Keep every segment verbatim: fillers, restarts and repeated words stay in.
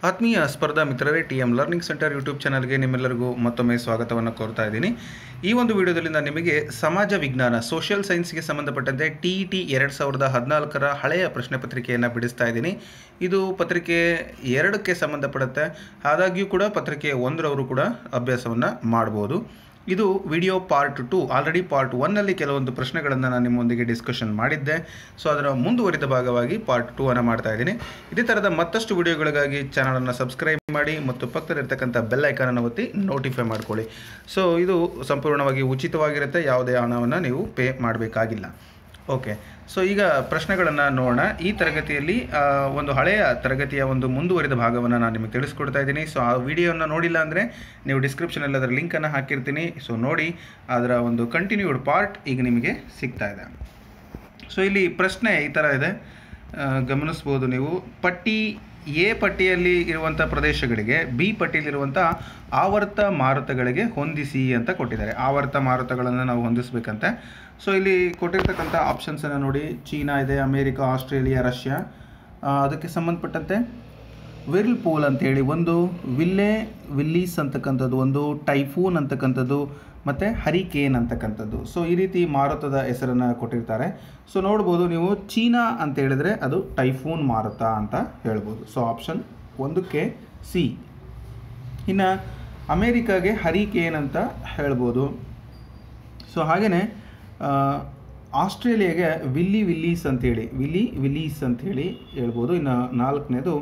ಆತ್ಮೀಯ ಸ್ಪರ್ಧಾ ಮಿತ್ರರೇ, T M learning centre YouTube ಚಾನಲ್ಗೆ ನಿಮ್ಮೆಲ್ಲರಿಗೂ ಮತ್ತೊಮ್ಮೆ ಸ್ವಾಗತವನ್ನು ಕೋರ್ತಾ ಇದ್ದೀನಿ. ಈ ಒಂದು ವಿಡಿಯೋದಲ್ಲಿ ನಾನು ನಿಮಗೆ ಸಮಾಜ ವಿಜ್ಞಾನ ಸೋಷಿಯಲ್ ಸೈನ್ಸ್ಗೆ ಸಂಬಂಧಪಟ್ಟಂತೆ ಟಿ ಇ ಟಿ ಎರಡು ಸಾವಿರದ ಹದಿನಾಲ್ಕರ ಹಳೆಯ ಪ್ರಶ್ನೆ ಪತ್ರಿಕೆಯನ್ನು ಬಿಡಿಸ್ತಾ ಇದ್ದೀನಿ. ಇದು ಪತ್ರಿಕೆ ಎರಡಕ್ಕೆ ಸಂಬಂಧಪಡುತ್ತೆ. ಆದಾಗ್ಯೂ ಕೂಡ ಪತ್ರಿಕೆ ಒಂದರವರು ಕೂಡ ಅಭ್ಯಾಸವನ್ನು ಮಾಡ್ಬೋದು. ಇದು video part two. Already part ಒನ್ನಲ್ಲಿ ಕೆಲವೊಂದು ಪ್ರಶ್ನೆಗಳನ್ನು ನಾನು ನಿಮ್ಮೊಂದಿಗೆ ಡಿಸ್ಕಷನ್ ಮಾಡಿದ್ದೆ. ಸೊ ಅದರ ಮುಂದುವರಿದ ಭಾಗವಾಗಿ ಪಾರ್ಟ್ ಟೂ ಅನ್ನು ಮಾಡ್ತಾ ಇದ್ದೀನಿ. ಇದೇ ಥರದ ಮತ್ತಷ್ಟು ವಿಡಿಯೋಗಳಿಗಾಗಿ ಚಾನಲನ್ನು ಸಬ್ಸ್ಕ್ರೈಬ್ ಮಾಡಿ ಮತ್ತು ಪಕ್ಕದಲ್ಲಿರ್ತಕ್ಕಂಥ ಬೆಲ್ ಐಕಾನನ್ನು ಒತ್ತಿ ನೋಟಿಫೈ ಮಾಡ್ಕೊಳ್ಳಿ. ಸೊ ಇದು ಸಂಪೂರ್ಣವಾಗಿ ಉಚಿತವಾಗಿರುತ್ತೆ, ಯಾವುದೇ ಹಣವನ್ನು ನೀವು ಪೇ ಮಾಡಬೇಕಾಗಿಲ್ಲ. ಓಕೆ, ಸೊ ಈಗ ಪ್ರಶ್ನೆಗಳನ್ನು ನೋಡೋಣ. ಈ ತರಗತಿಯಲ್ಲಿ ಒಂದು ಹಳೆಯ ತರಗತಿಯ ಒಂದು ಮುಂದುವರಿದ ಭಾಗವನ್ನು ನಾನು ನಿಮಗೆ ತಿಳಿಸ್ಕೊಡ್ತಾ ಇದ್ದೀನಿ. ಸೊ ಆ ವಿಡಿಯೋನ ನೋಡಿಲ್ಲ ಅಂದರೆ ನೀವು ಡಿಸ್ಕ್ರಿಪ್ಷನಲ್ಲಿ ಅದರ ಲಿಂಕನ್ನು ಹಾಕಿರ್ತೀನಿ. ಸೊ ನೋಡಿ, ಅದರ ಒಂದು ಕಂಟಿನ್ಯೂಡ್ ಪಾರ್ಟ್ ಈಗ ನಿಮಗೆ ಸಿಗ್ತಾ ಇದೆ. ಸೊ ಇಲ್ಲಿ ಪ್ರಶ್ನೆ ಈ ಥರ ಇದೆ, ಗಮನಿಸ್ಬೋದು ನೀವು. ಪಟ್ಟಿ ಎ ಪಟ್ಟಿಯಲ್ಲಿ ಇರುವಂಥ ಪ್ರದೇಶಗಳಿಗೆ ಬಿ ಪಟ್ಟಿಯಲ್ಲಿರುವಂಥ ಆವರ್ತ ಮಾರುತಗಳಿಗೆ ಹೊಂದಿಸಿ ಅಂತ ಕೊಟ್ಟಿದ್ದಾರೆ. ಆವರ್ತ ಮಾರುತಗಳನ್ನು ನಾವು ಹೊಂದಿಸಬೇಕಂತೆ. ಸೊ ಇಲ್ಲಿ ಕೊಟ್ಟಿರ್ತಕ್ಕಂಥ ಆಪ್ಷನ್ಸನ್ನು ನೋಡಿ. ಚೀನಾ ಇದೆ, ಅಮೇರಿಕಾ, ಆಸ್ಟ್ರೇಲಿಯಾ, ರಷ್ಯಾ. ಅದಕ್ಕೆ ಸಂಬಂಧಪಟ್ಟಂತೆ ವಿರ್ಲ್ ಪೂಲ್ ಅಂತೇಳಿ ಒಂದು, ವಿಲ್ಲೆ ವಿಲ್ಲೀಸ್ ಅಂತಕ್ಕಂಥದ್ದು ಒಂದು, ಟೈಫೂನ್ ಅಂತಕ್ಕಂಥದ್ದು ಮತ್ತು ಹರಿಕೇನ್ ಅಂತಕ್ಕಂಥದ್ದು. ಸೊ ಈ ರೀತಿ ಮಾರುತದ ಹೆಸರನ್ನು ಕೊಟ್ಟಿರ್ತಾರೆ. ಸೊ ನೋಡ್ಬೋದು ನೀವು, ಚೀನಾ ಅಂತ ಹೇಳಿದರೆ ಅದು ಟೈಫೂನ್ ಮಾರುತ ಅಂತ ಹೇಳ್ಬೋದು. ಸೊ ಆಪ್ಷನ್ ಒಂದಕ್ಕೆ ಸಿ. ಇನ್ನು ಅಮೇರಿಕಾಗೆ ಹರಿಕೇನ್ ಅಂತ ಹೇಳ್ಬೋದು. ಸೊ ಹಾಗೆಯೇ ಆಸ್ಟ್ರೇಲಿಯಾಗೆ ವಿಲ್ಲಿ ವಿಲ್ಲೀಸ್ ಅಂಥೇಳಿ ವಿಲ್ಲಿ ವಿಲ್ಲೀಸ್ ಅಂಥೇಳಿ ಹೇಳ್ಬೋದು. ಇನ್ನು ನಾಲ್ಕನೇದು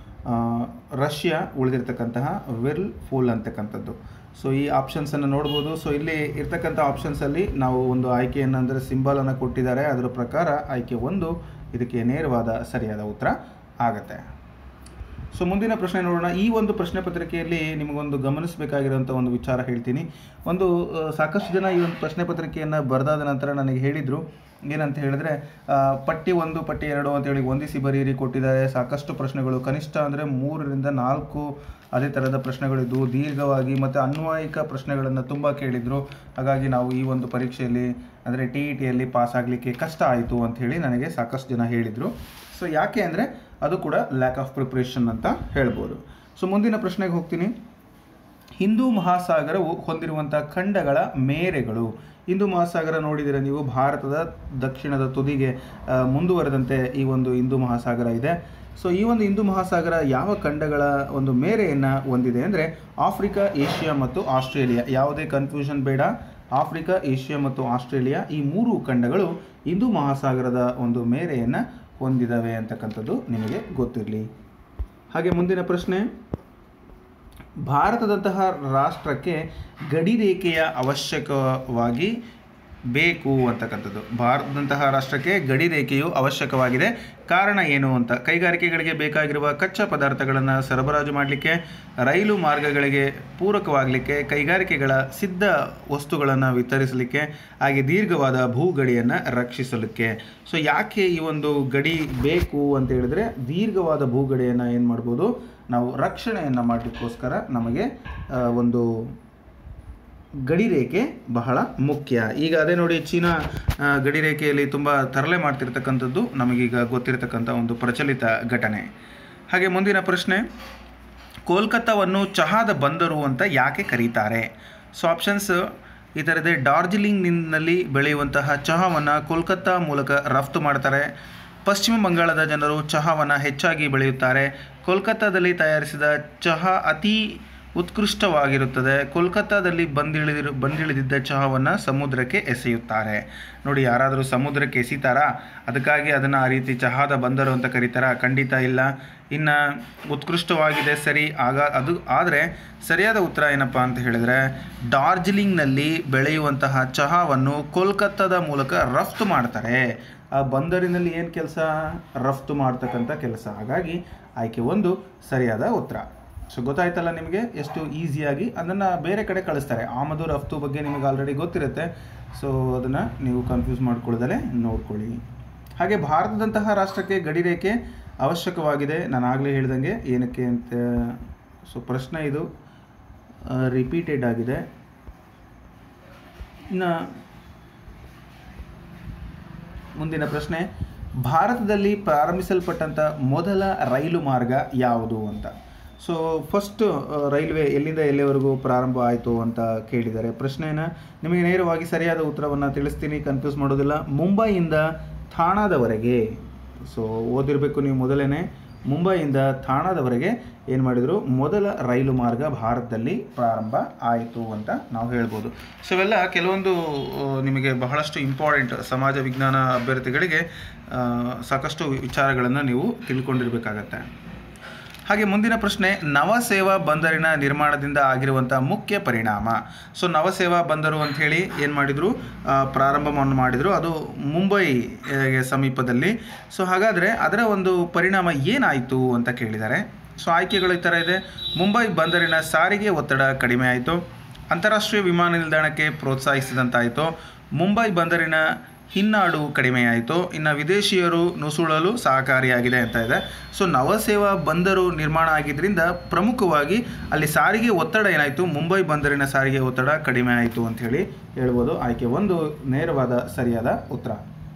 ರಷ್ಯಾ ಉಳಿದಿರ್ತಕ್ಕಂತಹ ವಿರ್ಲ್ ಫೂಲ್ ಅಂತಕ್ಕಂಥದ್ದು. ಸೊ ಈ ಆಪ್ಷನ್ಸನ್ನು ನೋಡ್ಬೋದು. ಸೊ ಇಲ್ಲಿ ಇರ್ತಕ್ಕಂಥ ಆಪ್ಷನ್ಸಲ್ಲಿ ನಾವು ಒಂದು ಆಯ್ಕೆಯನ್ನು ಅಂದರೆ ಸಿಂಬಲನ್ನು ಕೊಟ್ಟಿದ್ದಾರೆ. ಅದರ ಪ್ರಕಾರ ಆಯ್ಕೆ ಒಂದು ಇದಕ್ಕೆ ನೇರವಾದ ಸರಿಯಾದ ಉತ್ತರ ಆಗುತ್ತೆ. ಸೊ ಮುಂದಿನ ಪ್ರಶ್ನೆ ನೋಡೋಣ. ಈ ಒಂದು ಪ್ರಶ್ನೆ ಪತ್ರಿಕೆಯಲ್ಲಿ ನಿಮಗೊಂದು ಗಮನಿಸಬೇಕಾಗಿರೋಂಥ ಒಂದು ವಿಚಾರ ಹೇಳ್ತೀನಿ. ಒಂದು ಸಾಕಷ್ಟು ಜನ ಈ ಒಂದು ಪ್ರಶ್ನೆ ಪತ್ರಿಕೆಯನ್ನು ಬರೆದಾದ ನಂತರ ನನಗೆ ಹೇಳಿದರು, ಏನಂತ ಹೇಳಿದ್ರೆ, ಪಟ್ಟಿ ಒಂದು ಪಟ್ಟಿ ಎರಡು ಅಂತೇಳಿ ಹೊಂದಿಸಿ ಬರೀರಿ ಕೊಟ್ಟಿದ್ದಾರೆ. ಸಾಕಷ್ಟು ಪ್ರಶ್ನೆಗಳು, ಕನಿಷ್ಠ ಅಂದರೆ ಮೂರರಿಂದ ನಾಲ್ಕು ಅದೇ ಥರದ ಪ್ರಶ್ನೆಗಳಿದ್ದು ದೀರ್ಘವಾಗಿ ಮತ್ತು ಅನ್ವಯಿಕ ಪ್ರಶ್ನೆಗಳನ್ನು ತುಂಬ ಕೇಳಿದರು. ಹಾಗಾಗಿ ನಾವು ಈ ಒಂದು ಪರೀಕ್ಷೆಯಲ್ಲಿ ಅಂದರೆ ಟಿ ಇ ಟಿಯಲ್ಲಿ ಪಾಸ್ ಆಗಲಿಕ್ಕೆ ಕಷ್ಟ ಆಯಿತು ಅಂಥೇಳಿ ನನಗೆ ಸಾಕಷ್ಟು ಜನ ಹೇಳಿದರು. ಸೊ ಯಾಕೆ ಅಂದರೆ ಅದು ಕೂಡ ಲ್ಯಾಕ್ ಆಫ್ ಪ್ರಿಪ್ರೇಷನ್ ಅಂತ ಹೇಳ್ಬೋದು. ಸೊ ಮುಂದಿನ ಪ್ರಶ್ನೆಗೆ ಹೋಗ್ತೀನಿ. ಹಿಂದೂ ಮಹಾಸಾಗರವು ಹೊಂದಿರುವಂಥ ಖಂಡಗಳ ಮೇರೆಗಳು. ಹಿಂದೂ ಮಹಾಸಾಗರ ನೋಡಿದರೆ ನೀವು, ಭಾರತದ ದಕ್ಷಿಣದ ತುದಿಗೆ ಮುಂದುವರೆದಂತೆ ಈ ಒಂದು ಹಿಂದೂ ಮಹಾಸಾಗರ ಇದೆ. ಸೊ ಈ ಒಂದು ಹಿಂದೂ ಮಹಾಸಾಗರ ಯಾವ ಖಂಡಗಳ ಒಂದು ಮೇರೆಯನ್ನು ಹೊಂದಿದೆ ಅಂದರೆ ಆಫ್ರಿಕಾ, ಏಷ್ಯಾ ಮತ್ತು ಆಸ್ಟ್ರೇಲಿಯಾ. ಯಾವುದೇ ಕನ್ಫ್ಯೂಷನ್ ಬೇಡ. ಆಫ್ರಿಕಾ, ಏಷ್ಯಾ ಮತ್ತು ಆಸ್ಟ್ರೇಲಿಯಾ ಈ ಮೂರು ಖಂಡಗಳು ಹಿಂದೂ ಮಹಾಸಾಗರದ ಒಂದು ಮೇರೆಯನ್ನು ಹೊಂದಿದ್ದಾವೆ ಅಂತಕ್ಕಂಥದ್ದು ನಿಮಗೆ ಗೊತ್ತಿರಲಿ. ಹಾಗೆ ಮುಂದಿನ ಪ್ರಶ್ನೆ, ಭಾರತದಂತಹ ರಾಷ್ಟ್ರಕ್ಕೆ ಗಡಿರೇಖೆಯ ಅವಶ್ಯಕವಾಗಿ ಬೇಕು ಅಂತಕ್ಕಂಥದ್ದು. ಭಾರತದಂತಹ ರಾಷ್ಟ್ರಕ್ಕೆ ಗಡಿರೇಖೆಯು ಅವಶ್ಯಕವಾಗಿದೆ. ಕಾರಣ ಏನು ಅಂತ. ಕೈಗಾರಿಕೆಗಳಿಗೆ ಬೇಕಾಗಿರುವ ಕಚ್ಚಾ ಪದಾರ್ಥಗಳನ್ನು ಸರಬರಾಜು ಮಾಡಲಿಕ್ಕೆ, ರೈಲು ಮಾರ್ಗಗಳಿಗೆ ಪೂರಕವಾಗಲಿಕ್ಕೆ, ಕೈಗಾರಿಕೆಗಳ ಸಿದ್ಧ ವಸ್ತುಗಳನ್ನು ವಿತರಿಸಲಿಕ್ಕೆ, ಹಾಗೆ ದೀರ್ಘವಾದ ಭೂಗಡಿಯನ್ನು ರಕ್ಷಿಸಲಿಕ್ಕೆ. ಸೊ ಯಾಕೆ ಈ ಒಂದು ಗಡಿ ಬೇಕು ಅಂತ ಹೇಳಿದ್ರೆ, ದೀರ್ಘವಾದ ಭೂಗಡಿಯನ್ನು ಏನು ಮಾಡ್ಬೋದು ನಾವು ರಕ್ಷಣೆಯನ್ನು ಮಾಡಲಿಕ್ಕೋಸ್ಕರ ನಮಗೆ ಒಂದು ಗಡಿರೇಖೆ ಬಹಳ ಮುಖ್ಯ. ಈಗ ಅದೇ ನೋಡಿ, ಚೀನಾ ಗಡಿರೇಖೆಯಲ್ಲಿ ತುಂಬ ತರಲೆ ಮಾಡ್ತಿರ್ತಕ್ಕಂಥದ್ದು ನಮಗೀಗ ಗೊತ್ತಿರತಕ್ಕಂಥ ಒಂದು ಪ್ರಚಲಿತ ಘಟನೆ. ಹಾಗೆ ಮುಂದಿನ ಪ್ರಶ್ನೆ, ಕೋಲ್ಕತ್ತಾವನ್ನು ಚಹಾದ ಬಂದರು ಅಂತ ಯಾಕೆ ಕರೀತಾರೆ? ಸೊ ಆಪ್ಷನ್ಸ್ ಈ ಥರದೇ. ಡಾರ್ಜಿಲಿಂಗ್ನಲ್ಲಿ ಬೆಳೆಯುವಂತಹ ಚಹಾವನ್ನು ಕೋಲ್ಕತ್ತಾ ಮೂಲಕ ರಫ್ತು ಮಾಡ್ತಾರೆ. ಪಶ್ಚಿಮ ಬಂಗಾಳದ ಜನರು ಚಹಾವನ್ನು ಹೆಚ್ಚಾಗಿ ಬೆಳೆಯುತ್ತಾರೆ. ಕೋಲ್ಕತ್ತಾದಲ್ಲಿ ತಯಾರಿಸಿದ ಚಹಾ ಅತಿ ಉತ್ಕೃಷ್ಟವಾಗಿರುತ್ತದೆ. ಕೋಲ್ಕತ್ತಾದಲ್ಲಿ ಬಂದಿಳಿದಿರು ಬಂದಿಳಿದಿದ್ದ ಚಹಾವನ್ನು ಸಮುದ್ರಕ್ಕೆ ಎಸೆಯುತ್ತಾರೆ. ನೋಡಿ, ಯಾರಾದರೂ ಸಮುದ್ರಕ್ಕೆ ಎಸಿತಾರಾ? ಅದಕ್ಕಾಗಿ ಅದನ್ನು ಆ ರೀತಿ ಚಹಾದ ಬಂದರು ಅಂತ ಕರೀತಾರಾ? ಖಂಡಿತ ಇಲ್ಲ. ಇನ್ನು ಉತ್ಕೃಷ್ಟವಾಗಿದೆ ಸರಿ, ಆಗ ಅದು ಆದರೆ ಸರಿಯಾದ ಉತ್ತರ ಏನಪ್ಪ ಅಂತ ಹೇಳಿದರೆ, ಡಾರ್ಜಿಲಿಂಗ್ನಲ್ಲಿ ಬೆಳೆಯುವಂತಹ ಚಹಾವನ್ನು ಕೋಲ್ಕತ್ತಾದ ಮೂಲಕ ರಫ್ತು ಮಾಡ್ತಾರೆ. ಆ ಬಂದರಿನಲ್ಲಿ ಏನು ಕೆಲಸ? ರಫ್ತು ಮಾಡ್ತಕ್ಕಂಥ ಕೆಲಸ. ಹಾಗಾಗಿ ಆಯ್ಕೆ ಒಂದು ಸರಿಯಾದ ಉತ್ತರ. ಸೊ ಗೊತ್ತಾಯ್ತಲ್ಲ ನಿಮಗೆ, ಎಷ್ಟು ಈಸಿಯಾಗಿ ಅದನ್ನು ಬೇರೆ ಕಡೆ ಕಳಿಸ್ತಾರೆ. ಆಮದು ರಫ್ತು ಬಗ್ಗೆ ನಿಮಗೆ ಆಲ್ರೆಡಿ ಗೊತ್ತಿರುತ್ತೆ. ಸೊ ಅದನ್ನು ನೀವು ಕನ್ಫ್ಯೂಸ್ ಮಾಡ್ಕೊಳ್ಳೋದಲ್ಲೇ ನೋಡ್ಕೊಳ್ಳಿ. ಹಾಗೆ ಭಾರತದಂತಹ ರಾಷ್ಟ್ರಕ್ಕೆ ಗಡಿರೇಖೆ ಅವಶ್ಯಕವಾಗಿದೆ. ನಾನು ಆಗಲೇ ಹೇಳ್ದಂಗೆ ಏನಕ್ಕೆ ಅಂತ. ಸೊ ಪ್ರಶ್ನೆ ಇದು ರಿಪೀಟೆಡ್ ಆಗಿದೆ. ಇನ್ನು ಮುಂದಿನ ಪ್ರಶ್ನೆ, ಭಾರತದಲ್ಲಿ ಪ್ರಾರಂಭಿಸಲ್ಪಟ್ಟಂಥ ಮೊದಲ ರೈಲು ಮಾರ್ಗ ಯಾವುದು ಅಂತ. ಸೊ ಫಸ್ಟ್ ರೈಲ್ವೆ ಎಲ್ಲಿಂದ ಎಲ್ಲಿವರೆಗೂ ಪ್ರಾರಂಭ ಆಯಿತು ಅಂತ ಕೇಳಿದ್ದಾರೆ. ಪ್ರಶ್ನೆಯನ್ನು ನಿಮಗೆ ನೇರವಾಗಿ ಸರಿಯಾದ ಉತ್ತರವನ್ನು ತಿಳಿಸ್ತೀನಿ, ಕನ್ಫ್ಯೂಸ್ ಮಾಡೋದಿಲ್ಲ. ಮುಂಬೈಯಿಂದ ಥಾಣಾದವರೆಗೆ, ಸೊ ಓದಿರಬೇಕು ನೀವು ಮೊದಲೇ, ಮುಂಬೈಯಿಂದ ಥಾಣಾದವರೆಗೆ ಏನು ಮಾಡಿದರು, ಮೊದಲ ರೈಲು ಮಾರ್ಗ ಭಾರತದಲ್ಲಿ ಪ್ರಾರಂಭ ಆಯಿತು ಅಂತ ನಾವು ಹೇಳ್ಬೋದು. ಸೊ ಇವೆಲ್ಲ ಕೆಲವೊಂದು ನಿಮಗೆ ಬಹಳಷ್ಟು ಇಂಪಾರ್ಟೆಂಟ್ ಸಮಾಜ ವಿಜ್ಞಾನ ಅಭ್ಯರ್ಥಿಗಳಿಗೆ ಸಾಕಷ್ಟು ವಿಚಾರಗಳನ್ನು ನೀವು ತಿಳ್ಕೊಂಡಿರಬೇಕಾಗತ್ತೆ. ಹಾಗೆ ಮುಂದಿನ ಪ್ರಶ್ನೆ, ನವಸೇವಾ ಬಂದರಿನ ನಿರ್ಮಾಣದಿಂದ ಆಗಿರುವಂಥ ಮುಖ್ಯ ಪರಿಣಾಮ. ಸೊ ನವಸೇವಾ ಬಂದರು ಅಂಥೇಳಿ ಏನು ಮಾಡಿದರು, ಪ್ರಾರಂಭವನ್ನು ಮಾಡಿದರು, ಅದು ಮುಂಬೈಗೆ ಸಮೀಪದಲ್ಲಿ. ಸೊ ಹಾಗಾದರೆ ಅದರ ಒಂದು ಪರಿಣಾಮ ಏನಾಯಿತು ಅಂತ ಕೇಳಿದ್ದಾರೆ. ಸೊ ಆಯ್ಕೆಗಳು ಈ ಥರ ಇದೆ. ಮುಂಬೈ ಬಂದರಿನ ಸಾರಿಗೆ ಒತ್ತಡ ಕಡಿಮೆ ಆಯಿತು, ಅಂತಾರಾಷ್ಟ್ರೀಯ ವಿಮಾನ ನಿಲ್ದಾಣಕ್ಕೆ ಪ್ರೋತ್ಸಾಹಿಸಿದಂತಾಯಿತು, ಮುಂಬೈ ಬಂದರಿನ ಹಿನ್ನಾಡು ಕಡಿಮೆಯಾಯಿತು, ಇನ್ನು ವಿದೇಶಿಯರು ನುಸುಳಲು ಸಹಕಾರಿಯಾಗಿದೆ ಅಂತ ಇದೆ. ಸೊ ನವಸೇವಾ ಬಂದರು ನಿರ್ಮಾಣ ಆಗಿದ್ದರಿಂದ ಪ್ರಮುಖವಾಗಿ ಅಲ್ಲಿ ಸಾರಿಗೆ ಒತ್ತಡ ಏನಾಯಿತು, ಮುಂಬೈ ಬಂದರಿನ ಸಾರಿಗೆ ಒತ್ತಡ ಕಡಿಮೆ ಆಯಿತು ಅಂಥೇಳಿ ಹೇಳ್ಬೋದು. ಆಯ್ಕೆ ಒಂದು ನೇರವಾದ ಸರಿಯಾದ ಉತ್ತರ.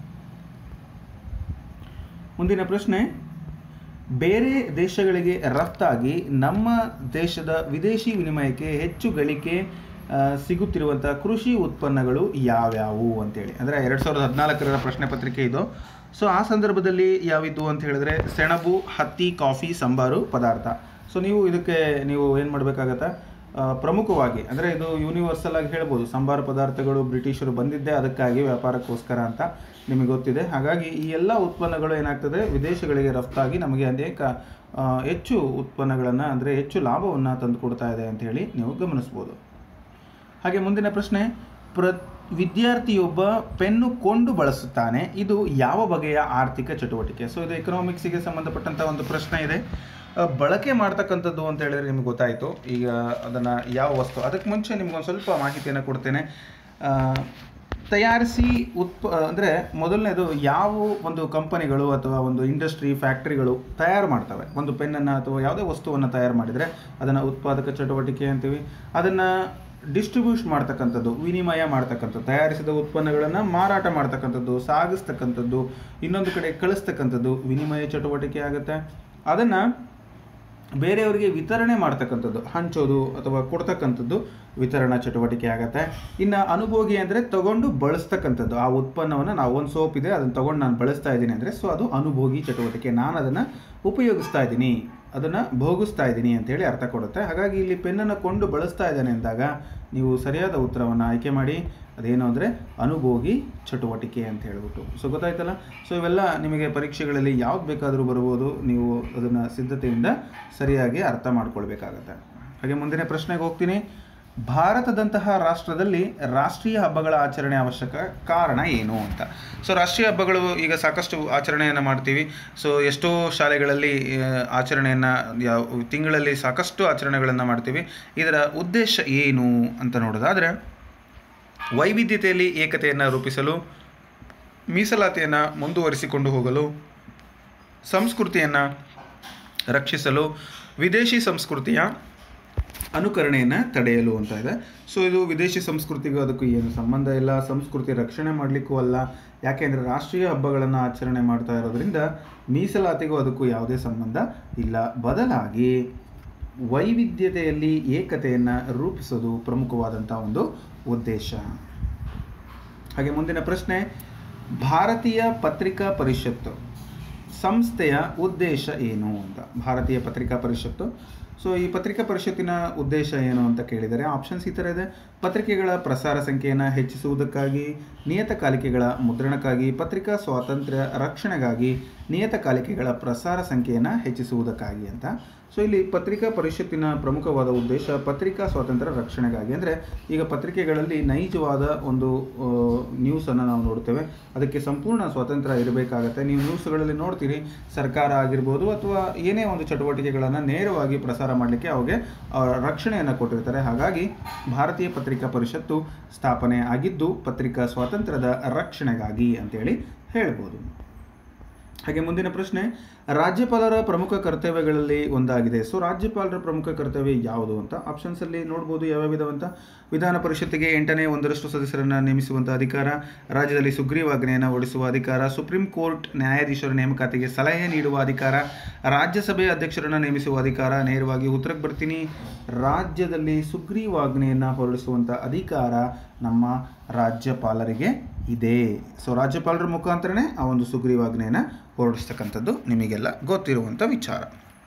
ಮುಂದಿನ ಪ್ರಶ್ನೆ, ಬೇರೆ ದೇಶಗಳಿಗೆ ರಫ್ತಾಗಿ ನಮ್ಮ ದೇಶದ ವಿದೇಶಿ ವಿನಿಮಯಕ್ಕೆ ಹೆಚ್ಚು ಗಳಿಕೆ ಸಿಗುತ್ತಿರುವಂಥ ಕೃಷಿ ಉತ್ಪನ್ನಗಳು ಯಾವ್ಯಾವು ಅಂತೇಳಿ, ಅಂದರೆ ಎರಡು ಸಾವಿರದ ಹದಿನಾಲ್ಕರ ಪ್ರಶ್ನೆ ಪತ್ರಿಕೆ ಇದು. ಸೊ ಆ ಸಂದರ್ಭದಲ್ಲಿ ಯಾವಿದ್ದು ಅಂತ ಹೇಳಿದ್ರೆ ಸೆಣಬು, ಹತ್ತಿ, ಕಾಫಿ, ಸಂಬಾರು ಪದಾರ್ಥ. ಸೊ ನೀವು ಇದಕ್ಕೆ ನೀವು ಏನು ಮಾಡಬೇಕಾಗತ್ತಾ, ಪ್ರಮುಖವಾಗಿ ಅಂದರೆ ಇದು ಯೂನಿವರ್ಸಲ್ ಆಗಿ ಹೇಳ್ಬೋದು, ಸಂಬಾರು ಪದಾರ್ಥಗಳು ಬ್ರಿಟಿಷರು ಬಂದಿದ್ದೇ ಅದಕ್ಕಾಗಿ ವ್ಯಾಪಾರಕ್ಕೋಸ್ಕರ ಅಂತ ನಿಮಗೆ ಗೊತ್ತಿದೆ. ಹಾಗಾಗಿ ಈ ಎಲ್ಲ ಉತ್ಪನ್ನಗಳು ಏನಾಗ್ತದೆ, ವಿದೇಶಗಳಿಗೆ ರಫ್ತಾಗಿ ನಮಗೆ ಅನೇಕ ಹೆಚ್ಚು ಉತ್ಪನ್ನಗಳನ್ನು ಅಂದರೆ ಹೆಚ್ಚು ಲಾಭವನ್ನು ತಂದುಕೊಡ್ತಾ ಇದೆ ಅಂತ ಹೇಳಿ ನೀವು ಗಮನಿಸ್ಬೋದು. ಹಾಗೆ ಮುಂದಿನ ಪ್ರಶ್ನೆ, ಪ್ರ ವಿದ್ಯಾರ್ಥಿಯೊಬ್ಬ ಪೆನ್ನು ಕೊಂಡು ಬಳಸುತ್ತಾನೆ, ಇದು ಯಾವ ಬಗೆಯ ಆರ್ಥಿಕ ಚಟುವಟಿಕೆ. ಸೊ ಇದು ಎಕನಾಮಿಕ್ಸಿಗೆ ಸಂಬಂಧಪಟ್ಟಂಥ ಒಂದು ಪ್ರಶ್ನೆ ಇದೆ. ಬಳಕೆ ಮಾಡ್ತಕ್ಕಂಥದ್ದು ಅಂತ ಹೇಳಿದ್ರೆ ನಿಮ್ಗೆ ಗೊತ್ತಾಯಿತು. ಈಗ ಅದನ್ನು ಯಾವ ವಸ್ತು, ಅದಕ್ಕೆ ಮುಂಚೆ ನಿಮ್ಗೊಂದು ಸ್ವಲ್ಪ ಮಾಹಿತಿಯನ್ನು ಕೊಡ್ತೇನೆ. ತಯಾರಿಸಿ ಉತ್ಪ ಅಂದರೆ ಮೊದಲನೇದು ಯಾವ ಒಂದು ಕಂಪನಿಗಳು ಅಥವಾ ಒಂದು ಇಂಡಸ್ಟ್ರಿ ಫ್ಯಾಕ್ಟ್ರಿಗಳು ತಯಾರು ಮಾಡ್ತವೆ ಒಂದು ಪೆನ್ನನ್ನು ಅಥವಾ ಯಾವುದೇ ವಸ್ತುವನ್ನು ತಯಾರು ಮಾಡಿದರೆ ಅದನ್ನು ಉತ್ಪಾದಕ ಚಟುವಟಿಕೆ ಅಂತೀವಿ. ಅದನ್ನು ಡಿಸ್ಟ್ರಿಬ್ಯೂಟ್ ಮಾಡ್ತಕ್ಕಂಥದ್ದು, ವಿನಿಮಯ ಮಾಡ್ತಕ್ಕಂಥದ್ದು, ತಯಾರಿಸಿದ ಉತ್ಪನ್ನಗಳನ್ನು ಮಾರಾಟ ಮಾಡ್ತಕ್ಕಂಥದ್ದು, ಸಾಗಿಸ್ತಕ್ಕಂಥದ್ದು, ಇನ್ನೊಂದು ಕಡೆ ಕಳಿಸ್ತಕ್ಕಂಥದ್ದು ವಿನಿಮಯ ಚಟುವಟಿಕೆ ಆಗುತ್ತೆ. ಅದನ್ನು ಬೇರೆಯವರಿಗೆ ವಿತರಣೆ ಮಾಡ್ತಕ್ಕಂಥದ್ದು, ಹಂಚೋದು ಅಥವಾ ಕೊಡ್ತಕ್ಕಂಥದ್ದು ವಿತರಣಾ ಚಟುವಟಿಕೆ ಆಗುತ್ತೆ. ಇನ್ನು ಅನುಭೋಗಿ ಅಂದರೆ ತಗೊಂಡು ಬಳಸ್ತಕ್ಕಂಥದ್ದು, ಆ ಉತ್ಪನ್ನವನ್ನು ನಾವು ಒಂದು ಸೋಪ್ ಇದೆ ಅದನ್ನು ತೊಗೊಂಡು ನಾನು ಬಳಸ್ತಾ ಇದ್ದೀನಿ ಅಂದರೆ ಸೊ ಅದು ಅನುಭೋಗಿ ಚಟುವಟಿಕೆ, ನಾನು ಅದನ್ನು ಉಪಯೋಗಿಸ್ತಾ ಇದ್ದೀನಿ, ಅದನ್ನು ಭೋಗಿಸ್ತಾ ಇದ್ದೀನಿ ಅಂತೇಳಿ ಅರ್ಥ ಕೊಡುತ್ತೆ. ಹಾಗಾಗಿ ಇಲ್ಲಿ ಪೆನ್ನನ್ನು ಕೊಂಡು ಬಳಸ್ತಾ ಇದ್ದಾನೆ ಅಂದಾಗ ನೀವು ಸರಿಯಾದ ಉತ್ತರವನ್ನು ಆಯ್ಕೆ ಮಾಡಿ. ಅದೇನು ಅಂದರೆ ಅನುಭೋಗಿ ಚಟುವಟಿಕೆ ಅಂತ ಹೇಳ್ಬಿಟ್ಟು. ಸೊ ಗೊತ್ತಾಯ್ತಲ್ಲ. ಸೊ ಇವೆಲ್ಲ ನಿಮಗೆ ಪರೀಕ್ಷೆಗಳಲ್ಲಿ ಯಾವ್ದು ಬೇಕಾದರೂ ಬರ್ಬೋದು, ನೀವು ಅದನ್ನು ಸಿದ್ಧತೆಯಿಂದ ಸರಿಯಾಗಿ ಅರ್ಥ ಮಾಡ್ಕೊಳ್ಬೇಕಾಗತ್ತೆ. ಹಾಗೆ ಮುಂದಿನ ಪ್ರಶ್ನೆಗೆ ಹೋಗ್ತೀನಿ. ಭಾರತದಂತಹ ರಾಷ್ಟ್ರದಲ್ಲಿ ರಾಷ್ಟ್ರೀಯ ಹಬ್ಬಗಳ ಆಚರಣೆ ಅವಶ್ಯಕ ಕಾರಣ ಏನು ಅಂತ. ಸೊ ರಾಷ್ಟ್ರೀಯ ಹಬ್ಬಗಳು ಈಗ ಸಾಕಷ್ಟು ಆಚರಣೆಯನ್ನು ಮಾಡ್ತೀವಿ. ಸೊ ಎಷ್ಟೋ ಶಾಲೆಗಳಲ್ಲಿ ಆಚರಣೆಯನ್ನು ಯಾವ ತಿಂಗಳಲ್ಲಿ ಸಾಕಷ್ಟು ಆಚರಣೆಗಳನ್ನು ಮಾಡ್ತೀವಿ. ಇದರ ಉದ್ದೇಶ ಏನು ಅಂತ ನೋಡೋದಾದರೆ ವೈವಿಧ್ಯತೆಯಲ್ಲಿ ಏಕತೆಯನ್ನು ರೂಪಿಸಲು, ಮೀಸಲಾತಿಯನ್ನು ಮುಂದುವರಿಸಿಕೊಂಡು ಹೋಗಲು, ಸಂಸ್ಕೃತಿಯನ್ನು ರಕ್ಷಿಸಲು, ವಿದೇಶಿ ಸಂಸ್ಕೃತಿಯ ಅನುಕರಣೆಯನ್ನು ತಡೆಯಲು ಅಂತ ಇದೆ. ಸೊ ಇದು ವಿದೇಶಿ ಸಂಸ್ಕೃತಿಗೂ ಅದಕ್ಕೂ ಏನು ಸಂಬಂಧ ಇಲ್ಲ, ಸಂಸ್ಕೃತಿ ರಕ್ಷಣೆ ಮಾಡಲಿಕ್ಕೂ ಅಲ್ಲ. ಯಾಕೆಂದರೆ ರಾಷ್ಟ್ರೀಯ ಹಬ್ಬಗಳನ್ನು ಆಚರಣೆ ಮಾಡ್ತಾ ಇರೋದ್ರಿಂದ ಮೀಸಲಾತಿಗೂ ಅದಕ್ಕೂ ಯಾವುದೇ ಸಂಬಂಧ ಇಲ್ಲ. ಬದಲಾಗಿ ವೈವಿಧ್ಯತೆಯಲ್ಲಿ ಏಕತೆಯನ್ನು ರೂಪಿಸೋದು ಪ್ರಮುಖವಾದಂಥ ಒಂದು ಉದ್ದೇಶ. ಹಾಗೆ ಮುಂದಿನ ಪ್ರಶ್ನೆ, ಭಾರತೀಯ ಪತ್ರಿಕಾ ಪರಿಷತ್ತು ಸಂಸ್ಥೆಯ ಉದ್ದೇಶ ಏನು ಅಂತ. ಭಾರತೀಯ ಪತ್ರಿಕಾ ಪರಿಷತ್ತು, ಸೊ ಈ ಪತ್ರಿಕಾ ಪರಿಷತ್ತಿನ ಉದ್ದೇಶ ಏನು ಅಂತ ಕೇಳಿದರೆ ಆಪ್ಷನ್ಸ್ ಈ ಥರ ಇದೆ. ಪತ್ರಿಕೆಗಳ ಪ್ರಸಾರ ಸಂಖ್ಯೆಯನ್ನು ಹೆಚ್ಚಿಸುವುದಕ್ಕಾಗಿ, ನಿಯತಕಾಲಿಕೆಗಳ ಮುದ್ರಣಕ್ಕಾಗಿ, ಪತ್ರಿಕಾ ಸ್ವಾತಂತ್ರ್ಯ ರಕ್ಷಣೆಗಾಗಿ, ನಿಯತಕಾಲಿಕೆಗಳ ಪ್ರಸಾರ ಸಂಖ್ಯೆಯನ್ನು ಹೆಚ್ಚಿಸುವುದಕ್ಕಾಗಿ ಅಂತ. ಸೊ ಇಲ್ಲಿ ಪತ್ರಿಕಾ ಪರಿಷತ್ತಿನ ಪ್ರಮುಖವಾದ ಉದ್ದೇಶ ಪತ್ರಿಕಾ ಸ್ವಾತಂತ್ರ್ಯ ರಕ್ಷಣೆಗಾಗಿ. ಅಂದರೆ ಈಗ ಪತ್ರಿಕೆಗಳಲ್ಲಿ ನೈಜವಾದ ಒಂದು ನ್ಯೂಸನ್ನು ನಾವು ನೋಡ್ತೇವೆ, ಅದಕ್ಕೆ ಸಂಪೂರ್ಣ ಸ್ವಾತಂತ್ರ್ಯ ಇರಬೇಕಾಗತ್ತೆ. ನೀವು ನ್ಯೂಸ್ಗಳಲ್ಲಿ ನೋಡ್ತೀರಿ, ಸರ್ಕಾರ ಆಗಿರ್ಬೋದು ಅಥವಾ ಏನೇ ಒಂದು ಚಟುವಟಿಕೆಗಳನ್ನು ನೇರವಾಗಿ ಪ್ರಸಾರ ಮಾಡಲಿಕ್ಕೆ ಅವಾಗೆ ರಕ್ಷಣೆಯನ್ನು ಕೊಟ್ಟಿರ್ತಾರೆ. ಹಾಗಾಗಿ ಭಾರತೀಯ ಪತ್ರಿಕಾ ಪರಿಷತ್ತು ಸ್ಥಾಪನೆ ಆಗಿದ್ದು ಪತ್ರಿಕಾ ಸ್ವಾತಂತ್ರ್ಯದ ರಕ್ಷಣೆಗಾಗಿ ಅಂತೇಳಿ ಹೇಳ್ಬೋದು. ಹಾಗೆ ಮುಂದಿನ ಪ್ರಶ್ನೆ, ರಾಜ್ಯಪಾಲರ ಪ್ರಮುಖ ಕರ್ತವ್ಯಗಳಲ್ಲಿ ಒಂದಾಗಿದೆ. ಸೊ ರಾಜ್ಯಪಾಲರ ಪ್ರಮುಖ ಕರ್ತವ್ಯ ಯಾವುದು ಅಂತ ಆಪ್ಷನ್ಸಲ್ಲಿ ನೋಡ್ಬೋದು ಯಾವ್ಯಾವ ವಿಧವಂತ. ವಿಧಾನ ಪರಿಷತ್ತಿಗೆ ಎಂಟನೇ ಒಂದರಷ್ಟು ಸದಸ್ಯರನ್ನು ನೇಮಿಸುವಂಥ ಅಧಿಕಾರ, ರಾಜ್ಯದಲ್ಲಿ ಸುಗ್ರೀವಾಜ್ಞೆಯನ್ನು ಹೊರಡಿಸುವ ಅಧಿಕಾರ, ಸುಪ್ರೀಂ ಕೋರ್ಟ್ ನ್ಯಾಯಾಧೀಶರ ನೇಮಕಾತಿಗೆ ಸಲಹೆ ನೀಡುವ ಅಧಿಕಾರ, ರಾಜ್ಯಸಭೆಯ ಅಧ್ಯಕ್ಷರನ್ನು ನೇಮಿಸುವ ಅಧಿಕಾರ. ನೇರವಾಗಿ ಉತ್ತರಕ್ಕೆ ಬರ್ತೀನಿ. ರಾಜ್ಯದಲ್ಲಿ ಸುಗ್ರೀವಾಜ್ಞೆಯನ್ನು ಹೊರಡಿಸುವಂಥ ಅಧಿಕಾರ ನಮ್ಮ ರಾಜ್ಯಪಾಲರಿಗೆ ಇದೆ. ಸೊ ರಾಜ್ಯಪಾಲರ ಮುಖಾಂತರನೇ ಆ ಒಂದು ಸುಗ್ರೀವಾಜ್ಞೆಯನ್ನು ಹೊರಡಿಸ್ತಕ್ಕಂಥದ್ದು ನಿಮಗೆಲ್ಲ ಗೊತ್ತಿರುವಂಥ ವಿಚಾರ.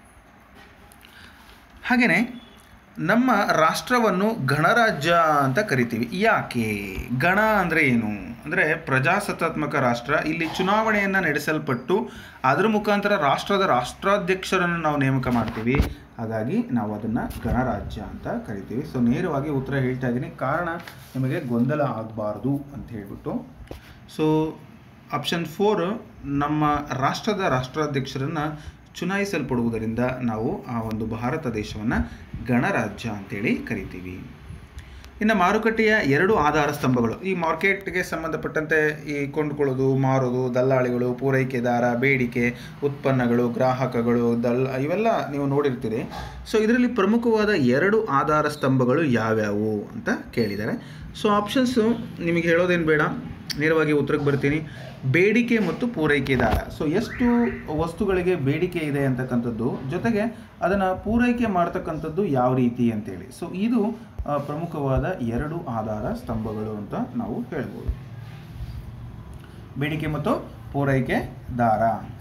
ಹಾಗೆಯೇ ನಮ್ಮ ರಾಷ್ಟ್ರವನ್ನು ಗಣರಾಜ್ಯ ಅಂತ ಕರಿತೀವಿ. ಯಾಕೆ? ಗಣ ಅಂದರೆ ಏನು ಅಂದರೆ ಪ್ರಜಾಸತ್ತಾತ್ಮಕ ರಾಷ್ಟ್ರ. ಇಲ್ಲಿ ಚುನಾವಣೆಯನ್ನು ನಡೆಸಲ್ಪಟ್ಟು ಅದರ ಮುಖಾಂತರ ರಾಷ್ಟ್ರದ ರಾಷ್ಟ್ರಾಧ್ಯಕ್ಷರನ್ನು ನಾವು ನೇಮಕ ಮಾಡ್ತೀವಿ. ಹಾಗಾಗಿ ನಾವು ಅದನ್ನು ಗಣರಾಜ್ಯ ಅಂತ ಕರಿತೀವಿ. ಸೊ ನೇರವಾಗಿ ಉತ್ತರ ಹೇಳ್ತಾ ಇದ್ದೀನಿ, ಕಾರಣ ನಿಮಗೆ ಗೊಂದಲ ಆಗಬಾರ್ದು ಅಂತ ಹೇಳ್ಬಿಟ್ಟು. ಸೊ ಆಪ್ಷನ್ ಫೋರ್, ನಮ್ಮ ರಾಷ್ಟ್ರದ ರಾಷ್ಟ್ರಾಧ್ಯಕ್ಷರನ್ನು ಚುನಾಯಿಸಲ್ಪಡುವುದರಿಂದ ನಾವು ಆ ಒಂದು ಭಾರತ ದೇಶವನ್ನು ಗಣರಾಜ್ಯ ಅಂತೇಳಿ ಕರಿತೀವಿ. ಇನ್ನು ಮಾರುಕಟ್ಟೆಯ ಎರಡು ಆಧಾರ ಸ್ತಂಭಗಳು. ಈ ಮಾರ್ಕೆಟ್ಗೆ ಸಂಬಂಧಪಟ್ಟಂತೆ ಈ ಕೊಂಡುಕೊಳ್ಳೋದು, ಮಾರೋದು, ದಲ್ಲಾಳಿಗಳು, ಪೂರೈಕೆದಾರ, ಬೇಡಿಕೆ, ಉತ್ಪನ್ನಗಳು, ಗ್ರಾಹಕಗಳು, ದಲ್ ಇವೆಲ್ಲ ನೀವು ನೋಡಿರ್ತೀರಿ. ಸೊ ಇದರಲ್ಲಿ ಪ್ರಮುಖವಾದ ಎರಡು ಆಧಾರ ಸ್ತಂಭಗಳು ಯಾವ್ಯಾವು ಅಂತ ಕೇಳಿದ್ದಾರೆ. ಸೊ ಆಪ್ಷನ್ಸು ನಿಮಗೆ ಹೇಳೋದೇನು ಬೇಡ, ನೇರವಾಗಿ ಉತ್ತರಕ್ಕೆ ಬರ್ತೀನಿ. ಬೇಡಿಕೆ ಮತ್ತು ಪೂರೈಕೆದಾರ. ಸೊ ಎಷ್ಟು ವಸ್ತುಗಳಿಗೆ ಬೇಡಿಕೆ ಇದೆ ಅಂತಕ್ಕಂಥದ್ದು, ಜೊತೆಗೆ ಅದನ್ನು ಪೂರೈಕೆ ಮಾಡ್ತಕ್ಕಂಥದ್ದು ಯಾವ ರೀತಿ ಅಂತೇಳಿ. ಸೊ ಇದು ಪ್ರಮುಖವಾದ ಎರಡು ಆಧಾರ ಸ್ತಂಭಗಳು ಅಂತ ನಾವು ಹೇಳ್ಬೋದು. ಬೇಡಿಕೆ ಮತ್ತು ಪೂರೈಕೆದಾರ.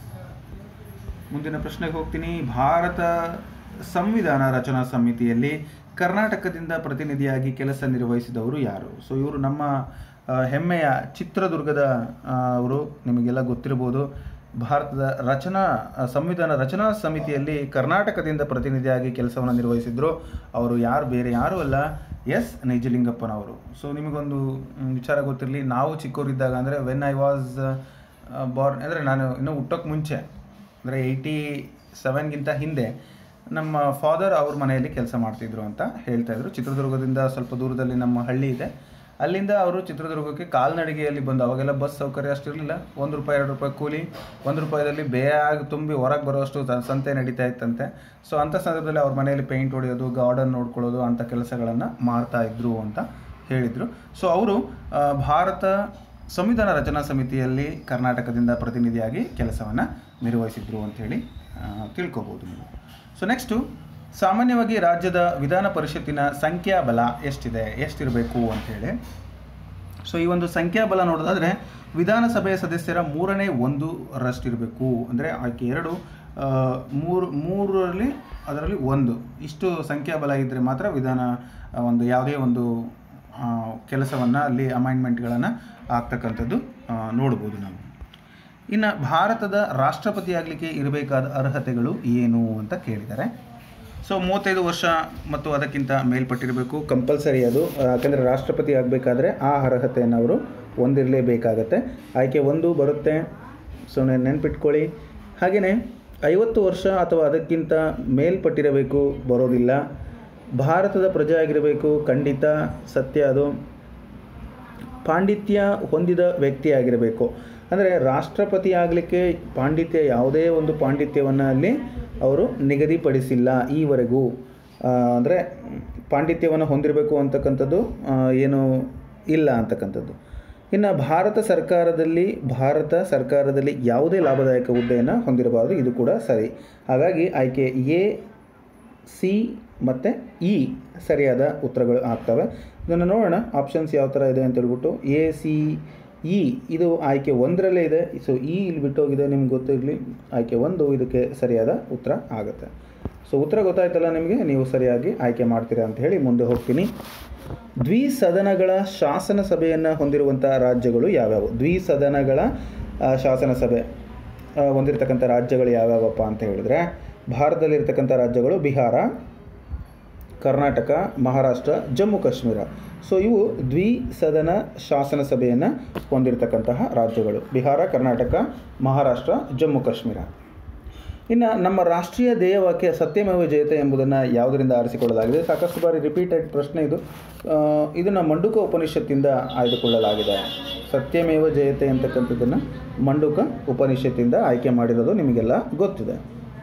ಮುಂದಿನ ಪ್ರಶ್ನೆಗೆ ಹೋಗ್ತೀನಿ. ಭಾರತ ಸಂವಿಧಾನ ರಚನಾ ಸಮಿತಿಯಲ್ಲಿ ಕರ್ನಾಟಕದಿಂದ ಪ್ರತಿನಿಧಿಯಾಗಿ ಕೆಲಸ ನಿರ್ವಹಿಸಿದವರು ಯಾರು? ಸೊ ಇವರು ನಮ್ಮ ಹೆಮ್ಮೆಯ ಚಿತ್ರದುರ್ಗದ ಅವರು, ನಿಮಗೆಲ್ಲ ಗೊತ್ತಿರ್ಬೋದು. ಭಾರತದ ರಚನಾ ಸಂವಿಧಾನ ರಚನಾ ಸಮಿತಿಯಲ್ಲಿ ಕರ್ನಾಟಕದಿಂದ ಪ್ರತಿನಿಧಿಯಾಗಿ ಕೆಲಸವನ್ನು ನಿರ್ವಹಿಸಿದ್ರು. ಅವರು ಯಾರು, ಬೇರೆ ಯಾರೂ ಅಲ್ಲ, ಎಸ್ ನಿಜಲಿಂಗಪ್ಪನವರು. ಸೊ ನಿಮಗೊಂದು ವಿಚಾರ ಗೊತ್ತಿರಲಿ, ನಾವು ಚಿಕ್ಕವರಿದ್ದಾಗ ಅಂದರೆ ವೆನ್ ಐ ವಾಸ್ ಬಾರ್ನ್ ಅಂದರೆ ನಾನು ಇನ್ನೂ ಹುಟ್ಟೋಕ್ಕೆ ಮುಂಚೆ ಅಂದರೆ ಏಯ್ಟಿ ಸೆವೆನ್ಗಿಂತ ಹಿಂದೆ ನಮ್ಮ ಫಾದರ್ ಅವ್ರ ಮನೆಯಲ್ಲಿ ಕೆಲಸ ಮಾಡ್ತಿದ್ರು ಅಂತ ಹೇಳ್ತಾಯಿದ್ರು. ಚಿತ್ರದುರ್ಗದಿಂದ ಸ್ವಲ್ಪ ದೂರದಲ್ಲಿ ನಮ್ಮ ಹಳ್ಳಿ ಇದೆ. ಅಲ್ಲಿಂದ ಅವರು ಚಿತ್ರದುರ್ಗಕ್ಕೆ ಕಾಲ್ನಡಿಗೆಯಲ್ಲಿ ಬಂದು, ಅವಾಗೆಲ್ಲ ಬಸ್ ಸೌಕರ್ಯ ಅಷ್ಟಿರಲಿಲ್ಲ. ಒಂದು ರೂಪಾಯಿ ಎರಡು ರೂಪಾಯಿ ಕೂಲಿ, ಒಂದು ರೂಪಾಯಿದಲ್ಲಿ ಬ್ಯಾಗ್ ತುಂಬಿ ಹೊರಗೆ ಬರೋಷ್ಟು ಸಂತೆ ನಡೀತಾ ಇತ್ತಂತೆ. ಸೊ ಅಂಥ ಸಂದರ್ಭದಲ್ಲಿ ಅವ್ರ ಮನೆಯಲ್ಲಿ ಪೇಂಟ್ ಹೊಡೆಯೋದು, ಗಾರ್ಡನ್ ನೋಡ್ಕೊಳ್ಳೋದು ಅಂಥ ಕೆಲಸಗಳನ್ನು ಮಾಡ್ತಾಯಿದ್ರು ಅಂತ ಹೇಳಿದರು. ಸೊ ಅವರು ಭಾರತ ಸಂವಿಧಾನ ರಚನಾ ಸಮಿತಿಯಲ್ಲಿ ಕರ್ನಾಟಕದಿಂದ ಪ್ರತಿನಿಧಿಯಾಗಿ ಕೆಲಸವನ್ನು ನಿರ್ವಹಿಸಿದ್ರು ಅಂಥೇಳಿ ತಿಳ್ಕೊಬೋದು ನೀವು. ಸೊ ನೆಕ್ಸ್ಟು, ಸಾಮಾನ್ಯವಾಗಿ ರಾಜ್ಯದ ವಿಧಾನ ಪರಿಷತ್ತಿನ ಸಂಖ್ಯಾಬಲ ಎಷ್ಟಿದೆ, ಎಷ್ಟಿರಬೇಕು ಅಂಥೇಳಿ. ಸೊ ಈ ಒಂದು ಸಂಖ್ಯಾಬಲ ನೋಡೋದಾದರೆ ವಿಧಾನಸಭೆಯ ಸದಸ್ಯರ ಮೂರನೇ ಒಂದು ರಷ್ಟಿರಬೇಕು. ಅಂದರೆ ಆಕೆ ಎರಡು ಮೂರು ಮೂರರಲ್ಲಿ ಅದರಲ್ಲಿ ಒಂದು ಇಷ್ಟು ಸಂಖ್ಯಾಬಲ ಇದ್ದರೆ ಮಾತ್ರ ವಿಧಾನ ಒಂದು ಯಾವುದೇ ಒಂದು ಕೆಲಸವನ್ನು ಅಲ್ಲಿ ಅಮೈಂಡ್ಮೆಂಟ್ಗಳನ್ನು ಆಗ್ತಕ್ಕಂಥದ್ದು ನೋಡ್ಬೋದು ನಾವು. ಇನ್ನು ಭಾರತದ ರಾಷ್ಟ್ರಪತಿ ಆಗಲಿಕ್ಕೆ ಇರಬೇಕಾದ ಅರ್ಹತೆಗಳು ಏನು ಅಂತ ಕೇಳಿದ್ದಾರೆ. ಸೊ ಮೂವತ್ತೈದು ವರ್ಷ ಮತ್ತು ಅದಕ್ಕಿಂತ ಮೇಲ್ಪಟ್ಟಿರಬೇಕು, ಕಂಪಲ್ಸರಿ ಅದು. ಯಾಕೆಂದರೆ ರಾಷ್ಟ್ರಪತಿ ಆಗಬೇಕಾದ್ರೆ ಆ ಅರ್ಹತೆಯನ್ನು ಅವರು ಹೊಂದಿರಲೇಬೇಕಾಗತ್ತೆ. ಆಯ್ಕೆ ಒಂದು ಬರುತ್ತೆ, ಸೊ ನೆನ್ಪಿಟ್ಕೊಳ್ಳಿ. ಹಾಗೆಯೇ ಐವತ್ತು ವರ್ಷ ಅಥವಾ ಅದಕ್ಕಿಂತ ಮೇಲ್ಪಟ್ಟಿರಬೇಕು, ಬರೋದಿಲ್ಲ. ಭಾರತದ ಪ್ರಜೆ ಆಗಿರಬೇಕು, ಖಂಡಿತ ಸತ್ಯ ಅದು. ಪಾಂಡಿತ್ಯ ಹೊಂದಿದ ವ್ಯಕ್ತಿ ಆಗಿರಬೇಕು. ಅಂದರೆ ರಾಷ್ಟ್ರಪತಿ ಆಗಲಿಕ್ಕೆ ಪಾಂಡಿತ್ಯ, ಯಾವುದೇ ಒಂದು ಪಾಂಡಿತ್ಯವನ್ನು ಅಲ್ಲಿ ಅವರು ನಿಗದಿಪಡಿಸಿಲ್ಲ ಈವರೆಗೂ. ಅಂದರೆ ಪಾಂಡಿತ್ಯವನ್ನು ಹೊಂದಿರಬೇಕು ಅಂತಕ್ಕಂಥದ್ದು ಏನು ಇಲ್ಲ ಅಂತಕ್ಕಂಥದ್ದು. ಇನ್ನು ಭಾರತ ಸರ್ಕಾರದಲ್ಲಿ ಭಾರತ ಸರ್ಕಾರದಲ್ಲಿ ಯಾವುದೇ ಲಾಭದಾಯಕ ಹುದ್ದೆಯನ್ನು ಹೊಂದಿರಬಾರದು, ಇದು ಕೂಡ ಸರಿ. ಹಾಗಾಗಿ ಆಯ್ಕೆ ಎ, ಸಿ ಮತ್ತು ಇ ಸರಿಯಾದ ಉತ್ತರಗಳು ಆಗ್ತವೆ. ಇದನ್ನು ನೋಡೋಣ ಆಪ್ಷನ್ಸ್ ಯಾವ ಥರ ಇದೆ ಅಂತ ಹೇಳ್ಬಿಟ್ಟು. ಎ, ಸಿ, ಇ ಇದು ಆಯ್ಕೆ ಒಂದರಲ್ಲೇ ಇದೆ. ಸೊ ಇ ಇಲ್ಲಿ ಬಿಟ್ಟೋಗಿದೆ, ನಿಮ್ಗೆ ಗೊತ್ತಿರಲಿ. ಆಯ್ಕೆ ಒಂದು ಇದಕ್ಕೆ ಸರಿಯಾದ ಉತ್ತರ ಆಗುತ್ತೆ. ಸೊ ಉತ್ತರ ಗೊತ್ತಾಯ್ತಲ್ಲ ನಿಮಗೆ, ನೀವು ಸರಿಯಾಗಿ ಆಯ್ಕೆ ಮಾಡ್ತೀರಾ ಅಂತ ಹೇಳಿ ಮುಂದೆ ಹೋಗ್ತೀನಿ. ದ್ವಿಸದನಗಳ ಶಾಸನ ಸಭೆಯನ್ನು ಹೊಂದಿರುವಂಥ ರಾಜ್ಯಗಳು ಯಾವ್ಯಾವು? ದ್ವಿಸದನಗಳ ಶಾಸನ ಸಭೆ ಹೊಂದಿರತಕ್ಕಂಥ ರಾಜ್ಯಗಳು ಯಾವ್ಯಾವಪ್ಪ ಅಂತ ಹೇಳಿದ್ರೆ, ಭಾರತದಲ್ಲಿರ್ತಕ್ಕಂಥ ರಾಜ್ಯಗಳು ಬಿಹಾರ, ಕರ್ನಾಟಕ, ಮಹಾರಾಷ್ಟ್ರ, ಜಮ್ಮು ಕಾಶ್ಮೀರ. ಸೊ ಇವು ದ್ವಿಸದನ ಶಾಸನ ಸಭೆಯನ್ನು ಹೊಂದಿರತಕ್ಕಂತಹ ರಾಜ್ಯಗಳು, ಬಿಹಾರ, ಕರ್ನಾಟಕ, ಮಹಾರಾಷ್ಟ್ರ, ಜಮ್ಮು ಕಾಶ್ಮೀರ. ಇನ್ನು ನಮ್ಮ ರಾಷ್ಟ್ರೀಯ ಧ್ಯೇಯವಾಕ್ಯ ಸತ್ಯಮೇವ ಜಯತೆ ಎಂಬುದನ್ನು ಯಾವುದರಿಂದ ಆರಿಸಿಕೊಳ್ಳಲಾಗಿದೆ? ಸಾಕಷ್ಟು ಬಾರಿ ರಿಪೀಟೆಡ್ ಪ್ರಶ್ನೆ ಇದು. ಇದನ್ನು ಮಂಡುಕ ಉಪನಿಷತ್ತಿಂದ ಆಯ್ದುಕೊಳ್ಳಲಾಗಿದೆ. ಸತ್ಯಮೇವ ಜಯತೆ ಅಂತಕ್ಕಂಥದ್ದನ್ನು ಮಂಡುಕ ಉಪನಿಷತ್ತಿಂದ ಆಯ್ಕೆ ಮಾಡಿರೋದು ನಿಮಗೆಲ್ಲ ಗೊತ್ತಿದೆ.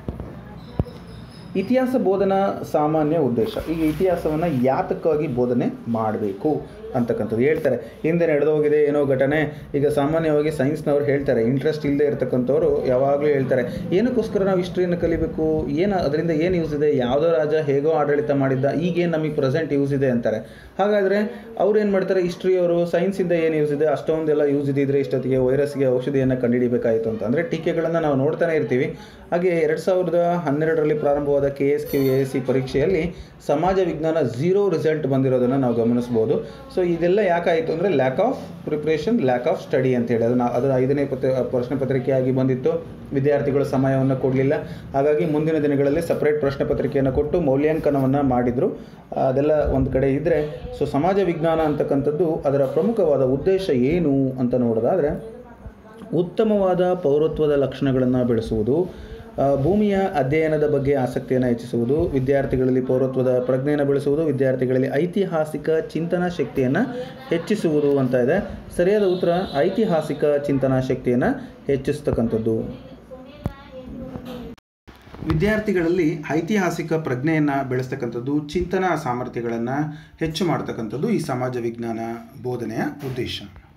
ಇತಿಹಾಸ ಬೋಧನಾ ಸಾಮಾನ್ಯ ಉದ್ದೇಶ. ಈಗ ಇತಿಹಾಸವನ್ನು ಯಾತಕ್ಕಾಗಿ ಬೋಧನೆ ಮಾಡಬೇಕು ಅಂತಕ್ಕಂಥದ್ದು ಹೇಳ್ತಾರೆ. ಹಿಂದೆ ನಡೆದೋಗಿದೆ ಏನೋ ಘಟನೆ. ಈಗ ಸಾಮಾನ್ಯವಾಗಿ ಸೈನ್ಸ್ನವ್ರು ಹೇಳ್ತಾರೆ, ಇಂಟ್ರೆಸ್ಟ್ ಇಲ್ಲದೆ ಇರತಕ್ಕಂಥವ್ರು ಯಾವಾಗಲೂ ಹೇಳ್ತಾರೆ, ಏನಕ್ಕೋಸ್ಕರ ನಾವು ಹಿಸ್ಟ್ರಿಯನ್ನು ಕಲಿಬೇಕು, ಏನು ಅದರಿಂದ ಏನು ಯೂಸ್ ಇದೆ, ಯಾವುದೋ ರಾಜ ಹೇಗೋ ಆಡಳಿತ ಮಾಡಿದ್ದ, ಈಗೇನು ನಮಗೆ ಪ್ರೆಸೆಂಟ್ ಯೂಸ್ ಇದೆ ಅಂತಾರೆ. ಹಾಗಾದರೆ ಅವ್ರು ಏನು ಮಾಡ್ತಾರೆ, ಹಿಸ್ಟ್ರಿಯವರು ಸೈನ್ಸಿಂದ ಏನು ಯೂಸ್ ಇದೆ, ಅಷ್ಟೊಂದೆಲ್ಲ ಯೂಸ್ ಇದ್ದಿದ್ರೆ ಇಷ್ಟೊತ್ತಿಗೆ ವೈರಸ್ಗೆ ಔಷಧಿಯನ್ನು ಕಂಡುಹಿಡಿಬೇಕಾಯಿತು ಅಂತ ಅಂದರೆ ಟೀಕೆಗಳನ್ನು ನಾವು ನೋಡ್ತಾನೆ ಇರ್ತೀವಿ. ಹಾಗೆ ಎರಡು ಸಾವಿರದ ಹನ್ನೆರಡರಲ್ಲಿ ಪ್ರಾರಂಭವಾದ K S Q A S C ಪರೀಕ್ಷೆಯಲ್ಲಿ ಸಮಾಜ ವಿಜ್ಞಾನ ಝೀರೋ ರಿಸಲ್ಟ್ ಬಂದಿರೋದನ್ನು ನಾವು ಗಮನಿಸ್ಬೋದು. ಸೊ ಇದೆಲ್ಲ ಯಾಕಾಯಿತು ಅಂದರೆ lack of preparation, lack of study ಅಂತೇಳಿ ಅದು ನಾವು ಅದು ಐದನೇ ಪತ್ರ ಪ್ರಶ್ನೆ ಪತ್ರಿಕೆಯಾಗಿ ಬಂದಿತ್ತು. ವಿದ್ಯಾರ್ಥಿಗಳು ಸಮಯವನ್ನು ಕೊಡಲಿಲ್ಲ. ಹಾಗಾಗಿ ಮುಂದಿನ ದಿನಗಳಲ್ಲಿ ಸಪ್ರೇಟ್ ಪ್ರಶ್ನೆ ಪತ್ರಿಕೆಯನ್ನು ಕೊಟ್ಟು ಮೌಲ್ಯಾಂಕನವನ್ನು ಮಾಡಿದರು. ಅದೆಲ್ಲ ಒಂದು ಕಡೆ ಇದ್ದರೆ, ಸೊ ಸಮಾಜ ವಿಜ್ಞಾನ ಅಂತಕ್ಕಂಥದ್ದು ಅದರ ಪ್ರಮುಖವಾದ ಉದ್ದೇಶ ಏನು ಅಂತ ನೋಡೋದಾದರೆ, ಉತ್ತಮವಾದ ಪೌರತ್ವದ ಲಕ್ಷಣಗಳನ್ನು ಬೆಳೆಸುವುದು, ಭೂಮಿಯ ಅಧ್ಯಯನದ ಬಗ್ಗೆ ಆಸಕ್ತಿಯನ್ನು ಹೆಚ್ಚಿಸುವುದು, ವಿದ್ಯಾರ್ಥಿಗಳಲ್ಲಿ ಪೌರತ್ವದ ಪ್ರಜ್ಞೆಯನ್ನು ಬೆಳೆಸುವುದು, ವಿದ್ಯಾರ್ಥಿಗಳಲ್ಲಿ ಐತಿಹಾಸಿಕ ಚಿಂತನಾ ಶಕ್ತಿಯನ್ನು ಹೆಚ್ಚಿಸುವುದು ಅಂತ ಇದೆ. ಸರಿಯಾದ ಉತ್ತರ ಐತಿಹಾಸಿಕ ಚಿಂತನಾ ಶಕ್ತಿಯನ್ನು ಹೆಚ್ಚಿಸ್ತಕ್ಕಂಥದ್ದು. ವಿದ್ಯಾರ್ಥಿಗಳಲ್ಲಿ ಐತಿಹಾಸಿಕ ಪ್ರಜ್ಞೆಯನ್ನು ಬೆಳೆಸ್ತಕ್ಕಂಥದ್ದು, ಚಿಂತನಾ ಸಾಮರ್ಥ್ಯಗಳನ್ನು ಹೆಚ್ಚು ಮಾಡ್ತಕ್ಕಂಥದ್ದು ಈ ಸಮಾಜ ವಿಜ್ಞಾನ ಬೋಧನೆಯ ಉದ್ದೇಶ.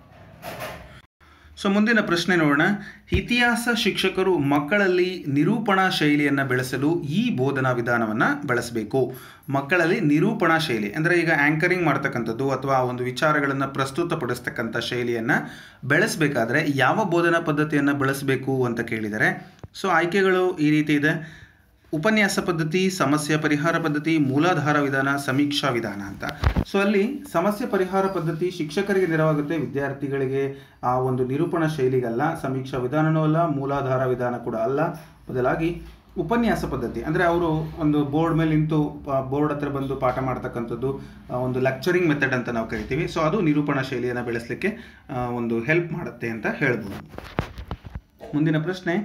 ಸೊ ಮುಂದಿನ ಪ್ರಶ್ನೆ ನೋಡೋಣ. ಇತಿಹಾಸ ಶಿಕ್ಷಕರು ಮಕ್ಕಳಲ್ಲಿ ನಿರೂಪಣಾ ಶೈಲಿಯನ್ನು ಬೆಳೆಸಲು ಈ ಬೋಧನಾ ವಿಧಾನವನ್ನು ಬಳಸಬೇಕು. ಮಕ್ಕಳಲ್ಲಿ ನಿರೂಪಣಾ ಶೈಲಿ ಅಂದರೆ ಈಗ ಆ್ಯಂಕರಿಂಗ್ ಮಾಡ್ತಕ್ಕಂಥದ್ದು ಅಥವಾ ಒಂದು ವಿಚಾರಗಳನ್ನು ಪ್ರಸ್ತುತಪಡಿಸ್ತಕ್ಕಂಥ ಶೈಲಿಯನ್ನು ಬೆಳೆಸಬೇಕಾದ್ರೆ ಯಾವ ಬೋಧನಾ ಪದ್ಧತಿಯನ್ನು ಬಳಸಬೇಕು ಅಂತ ಕೇಳಿದರೆ, ಸೊ ಆಯ್ಕೆಗಳು ಈ ರೀತಿ ಇದೆ: ಉಪನ್ಯಾಸ ಪದ್ಧತಿ, ಸಮಸ್ಯೆ ಪರಿಹಾರ ಪದ್ಧತಿ, ಮೂಲಾಧಾರ ವಿಧಾನ, ಸಮೀಕ್ಷಾ ವಿಧಾನ ಅಂತ. ಸೊ ಅಲ್ಲಿ ಸಮಸ್ಯೆ ಪರಿಹಾರ ಪದ್ಧತಿ ಶಿಕ್ಷಕರಿಗೆ ನೆರವಾಗುತ್ತೆ, ವಿದ್ಯಾರ್ಥಿಗಳಿಗೆ ಆ ಒಂದು ನಿರೂಪಣಾ ಶೈಲಿಗಲ್ಲ. ಸಮೀಕ್ಷಾ ವಿಧಾನವೂ ಅಲ್ಲ, ಮೂಲಾಧಾರ ವಿಧಾನ ಕೂಡ ಅಲ್ಲ. ಬದಲಾಗಿ ಉಪನ್ಯಾಸ ಪದ್ಧತಿ ಅಂದರೆ ಅವರು ಒಂದು ಬೋರ್ಡ್ ಮೇಲೆ ನಿಂತು ಬೋರ್ಡ್ ಹತ್ರ ಬಂದು ಪಾಠ ಮಾಡ್ತಕ್ಕಂಥದ್ದು, ಒಂದು ಲೆಕ್ಚರಿಂಗ್ ಮೆಥಡ್ ಅಂತ ನಾವು ಕರಿತೀವಿ. ಸೊ ಅದು ನಿರೂಪಣಾ ಶೈಲಿಯನ್ನು ಬೆಳೆಸಲಿಕ್ಕೆ ಒಂದು ಹೆಲ್ಪ್ ಮಾಡುತ್ತೆ ಅಂತ ಹೇಳ್ಬೋದು. ಮುಂದಿನ ಪ್ರಶ್ನೆ: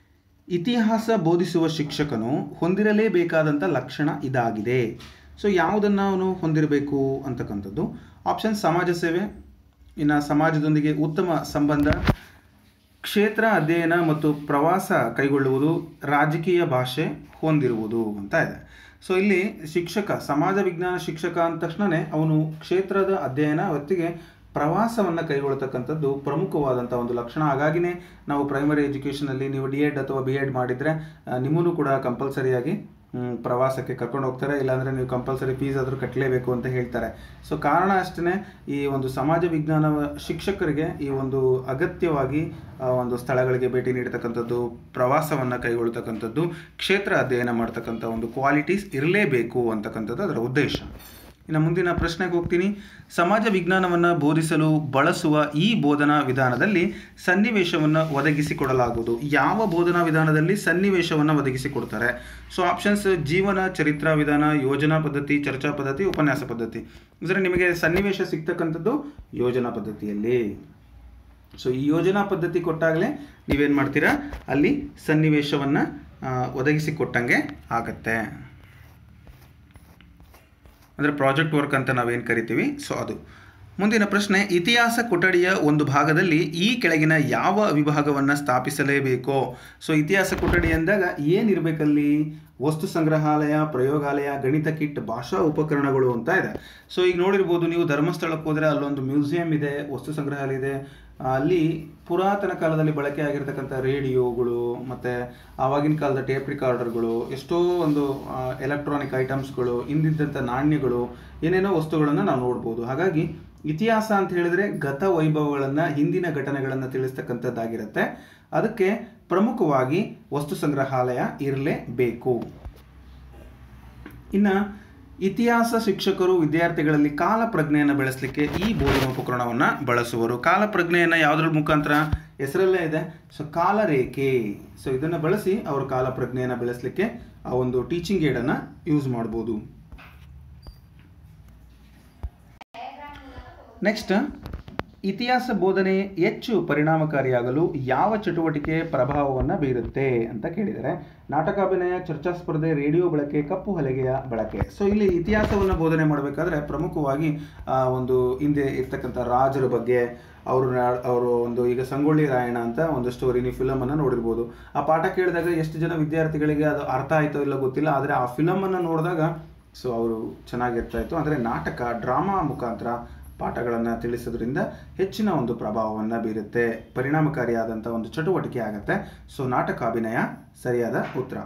ಇತಿಹಾಸ ಬೋಧಿಸುವ ಶಿಕ್ಷಕನು ಹೊಂದಿರಲೇಬೇಕಾದಂಥ ಲಕ್ಷಣ ಇದಾಗಿದೆ. ಸೊ ಯಾವುದನ್ನು ಅವನು ಹೊಂದಿರಬೇಕು ಅಂತಕ್ಕಂಥದ್ದು ಆಪ್ಷನ್: ಸಮಾಜ ಸೇವೆ, ಇನ್ನು ಸಮಾಜದೊಂದಿಗೆ ಉತ್ತಮ ಸಂಬಂಧ, ಕ್ಷೇತ್ರ ಅಧ್ಯಯನ ಮತ್ತು ಪ್ರವಾಸ ಕೈಗೊಳ್ಳುವುದು, ರಾಜಕೀಯ ಭಾಷೆ ಹೊಂದಿರುವುದು ಅಂತ ಇದೆ. ಸೊ ಇಲ್ಲಿ ಶಿಕ್ಷಕ, ಸಮಾಜ ವಿಜ್ಞಾನ ಶಿಕ್ಷಕ ಅಂದ ತಕ್ಷಣವೇ ಅವನು ಕ್ಷೇತ್ರದ ಅಧ್ಯಯನ ಹೊತ್ತಿಗೆ ಪ್ರವಾಸವನ್ನು ಕೈಗೊಳ್ಳತಕ್ಕಂಥದ್ದು ಪ್ರಮುಖವಾದಂಥ ಒಂದು ಲಕ್ಷಣ. ಹಾಗಾಗಿನೇ ನಾವು ಪ್ರೈಮರಿ ಎಜುಕೇಷನಲ್ಲಿ ನೀವು ಡಿ ಎಡ್ ಅಥವಾ ಬಿ ಎಡ್ ಮಾಡಿದರೆ ನಿಮ್ಮನ್ನು ಕೂಡ ಕಂಪಲ್ಸರಿಯಾಗಿ ಪ್ರವಾಸಕ್ಕೆ ಕರ್ಕೊಂಡು ಹೋಗ್ತಾರೆ, ಇಲ್ಲಾಂದರೆ ನೀವು ಕಂಪಲ್ಸರಿ ಫೀಸ್ ಆದರೂ ಕಟ್ಟಲೇಬೇಕು ಅಂತ ಹೇಳ್ತಾರೆ. ಸೊ ಕಾರಣ ಅಷ್ಟೇ, ಈ ಒಂದು ಸಮಾಜ ವಿಜ್ಞಾನ ಶಿಕ್ಷಕರಿಗೆ ಈ ಒಂದು ಅಗತ್ಯವಾಗಿ ಒಂದು ಸ್ಥಳಗಳಿಗೆ ಭೇಟಿ ನೀಡತಕ್ಕಂಥದ್ದು, ಪ್ರವಾಸವನ್ನು ಕೈಗೊಳ್ಳತಕ್ಕಂಥದ್ದು, ಕ್ಷೇತ್ರ ಅಧ್ಯಯನ ಮಾಡ್ತಕ್ಕಂಥ ಒಂದು ಕ್ವಾಲಿಟೀಸ್ ಇರಲೇಬೇಕು ಅಂತಕ್ಕಂಥದ್ದು ಅದರ ಉದ್ದೇಶ. ಇನ್ನು ಮುಂದಿನ ಪ್ರಶ್ನೆಗೆ ಹೋಗ್ತೀನಿ. ಸಮಾಜ ವಿಜ್ಞಾನವನ್ನು ಬೋಧಿಸಲು ಬಳಸುವ ಈ ಬೋಧನಾ ವಿಧಾನದಲ್ಲಿ ಸನ್ನಿವೇಶವನ್ನು ಒದಗಿಸಿಕೊಡಲಾಗುವುದು. ಯಾವ ಬೋಧನಾ ವಿಧಾನದಲ್ಲಿ ಸನ್ನಿವೇಶವನ್ನು ಒದಗಿಸಿಕೊಡ್ತಾರೆ? ಸೊ ಆಪ್ಷನ್ಸ್: ಜೀವನ ಚರಿತ್ರಾ ವಿಧಾನ, ಯೋಜನಾ ಪದ್ಧತಿ, ಚರ್ಚಾ ಪದ್ಧತಿ, ಉಪನ್ಯಾಸ ಪದ್ಧತಿ. ಅಂದರೆ ನಿಮಗೆ ಸನ್ನಿವೇಶ ಸಿಗ್ತಕ್ಕಂಥದ್ದು ಯೋಜನಾ ಪದ್ಧತಿಯಲ್ಲಿ. ಸೊ ಈ ಯೋಜನಾ ಪದ್ಧತಿ ಕೊಟ್ಟಾಗಲೇ ನೀವೇನು ಮಾಡ್ತೀರಾ, ಅಲ್ಲಿ ಸನ್ನಿವೇಶವನ್ನು ಒದಗಿಸಿಕೊಟ್ಟಂಗೆ ಆಗತ್ತೆ. ಅಂದರೆ ಪ್ರಾಜೆಕ್ಟ್ ವರ್ಕ್ ಅಂತ ನಾವೇನು ಕರಿತೀವಿ. ಸೊ ಅದು ಮುಂದಿನ ಪ್ರಶ್ನೆ: ಇತಿಹಾಸ ಕೊಠಡಿಯ ಒಂದು ಭಾಗದಲ್ಲಿ ಈ ಕೆಳಗಿನ ಯಾವ ವಿಭಾಗವನ್ನು ಸ್ಥಾಪಿಸಲೇಬೇಕೋ? ಸೊ ಇತಿಹಾಸ ಕೊಠಡಿ ಅಂದಾಗ ಏನಿರಬೇಕಲ್ಲಿ? ವಸ್ತು ಸಂಗ್ರಹಾಲಯ, ಪ್ರಯೋಗಾಲಯ, ಗಣಿತ ಕಿಟ್, ಭಾಷಾ ಉಪಕರಣಗಳು ಅಂತ ಇದೆ. ಸೊ ಈಗ ನೋಡಿರ್ಬೋದು ನೀವು, ಧರ್ಮಸ್ಥಳಕ್ಕೆ ಹೋದರೆ ಅಲ್ಲೊಂದು ಮ್ಯೂಸಿಯಂ ಇದೆ, ವಸ್ತು ಸಂಗ್ರಹಾಲಯ ಇದೆ. ಅಲ್ಲಿ ಪುರಾತನ ಕಾಲದಲ್ಲಿ ಬಳಕೆ ಆಗಿರ್ತಕ್ಕಂಥ ರೇಡಿಯೋಗಳು ಮತ್ತು ಆವಾಗಿನ ಕಾಲದ ಟೇಪ್ ರಿಕಾರ್ಡರ್ಗಳು, ಎಷ್ಟೋ ಒಂದು ಎಲೆಕ್ಟ್ರಾನಿಕ್ ಐಟಮ್ಸ್ಗಳು, ಹಿಂದಿದ್ದಂಥ ನಾಣ್ಯಗಳು, ಏನೇನೋ ವಸ್ತುಗಳನ್ನು ನಾವು ನೋಡ್ಬೋದು. ಹಾಗಾಗಿ ಇತಿಹಾಸ ಅಂತ ಹೇಳಿದರೆ ಗತ ವೈಭವಗಳನ್ನು, ಹಿಂದಿನ ಘಟನೆಗಳನ್ನು ತಿಳಿಸ್ತಕ್ಕಂಥದ್ದಾಗಿರುತ್ತೆ. ಅದಕ್ಕೆ ಪ್ರಮುಖವಾಗಿ ವಸ್ತು ಸಂಗ್ರಹಾಲಯ ಇರಲೇಬೇಕು. ಇನ್ನು ಇತಿಹಾಸ ಶಿಕ್ಷಕರು ವಿದ್ಯಾರ್ಥಿಗಳಲ್ಲಿ ಕಾಲ ಪ್ರಜ್ಞೆಯನ್ನು ಬೆಳೆಸಲಿಕ್ಕೆ ಈ ಬೋಧನೋಪಕರಣವನ್ನು ಬಳಸುವರು. ಕಾಲ ಪ್ರಜ್ಞೆಯನ್ನು ಯಾವುದ್ರ ಮುಖಾಂತರ? ಹೆಸರಲ್ಲೇ ಇದೆ. ಸೊ ಕಾಲರೇಖೆ. ಸೊ ಇದನ್ನು ಬಳಸಿ ಅವರು ಕಾಲ ಪ್ರಜ್ಞೆಯನ್ನು ಬೆಳೆಸಲಿಕ್ಕೆ ಆ ಒಂದು ಟೀಚಿಂಗ್ ಏಡನ್ನು ಯೂಸ್ ಮಾಡ್ಬೋದು. ನೆಕ್ಸ್ಟ್ ಇತಿಹಾಸ ಬೋಧನೆ ಹೆಚ್ಚು ಪರಿಣಾಮಕಾರಿಯಾಗಲು ಯಾವ ಚಟುವಟಿಕೆ ಪ್ರಭಾವವನ್ನು ಬೀರುತ್ತೆ ಅಂತ ಕೇಳಿದರೆ, ನಾಟಕಾಭಿನಯ, ಚರ್ಚಾ ಸ್ಪರ್ಧೆ, ರೇಡಿಯೋ ಬಳಕೆ, ಕಪ್ಪು ಹಲಗೆಯ ಬಳಕೆ. ಸೊ ಇಲ್ಲಿ ಇತಿಹಾಸವನ್ನು ಬೋಧನೆ ಮಾಡಬೇಕಾದ್ರೆ ಪ್ರಮುಖವಾಗಿ ಒಂದು ಹಿಂದೆ ಇರ್ತಕ್ಕಂಥ ರಾಜರ ಬಗ್ಗೆ ಅವರು ಅವರು ಒಂದು ಈಗ ಸಂಗೊಳ್ಳಿ ರಾಯಣ್ಣ ಅಂತ ಒಂದು ಸ್ಟೋರಿ, ನೀವು ಫಿಲಮನ್ನು ನೋಡಿರ್ಬೋದು. ಆ ಪಾಠ ಕೇಳಿದಾಗ ಎಷ್ಟು ಜನ ವಿದ್ಯಾರ್ಥಿಗಳಿಗೆ ಅದು ಅರ್ಥ ಆಯಿತೋ ಇಲ್ಲ ಗೊತ್ತಿಲ್ಲ, ಆದರೆ ಆ ಫಿಲಮನ್ನು ನೋಡಿದಾಗ ಸೊ ಅವರು ಚೆನ್ನಾಗಿರ್ತಾ ಇತ್ತು. ಅಂದರೆ ನಾಟಕ, ಡ್ರಾಮಾ ಮುಖಾಂತರ ಪಾಠಗಳನ್ನು ತಿಳಿಸೋದ್ರಿಂದ ಹೆಚ್ಚಿನ ಒಂದು ಪ್ರಭಾವವನ್ನು ಬೀರುತ್ತೆ, ಪರಿಣಾಮಕಾರಿಯಾದಂಥ ಒಂದು ಚಟುವಟಿಕೆ ಆಗುತ್ತೆ. ಸೊ ನಾಟಕ ಅಭಿನಯ ಸರಿಯಾದ ಉತ್ತರ.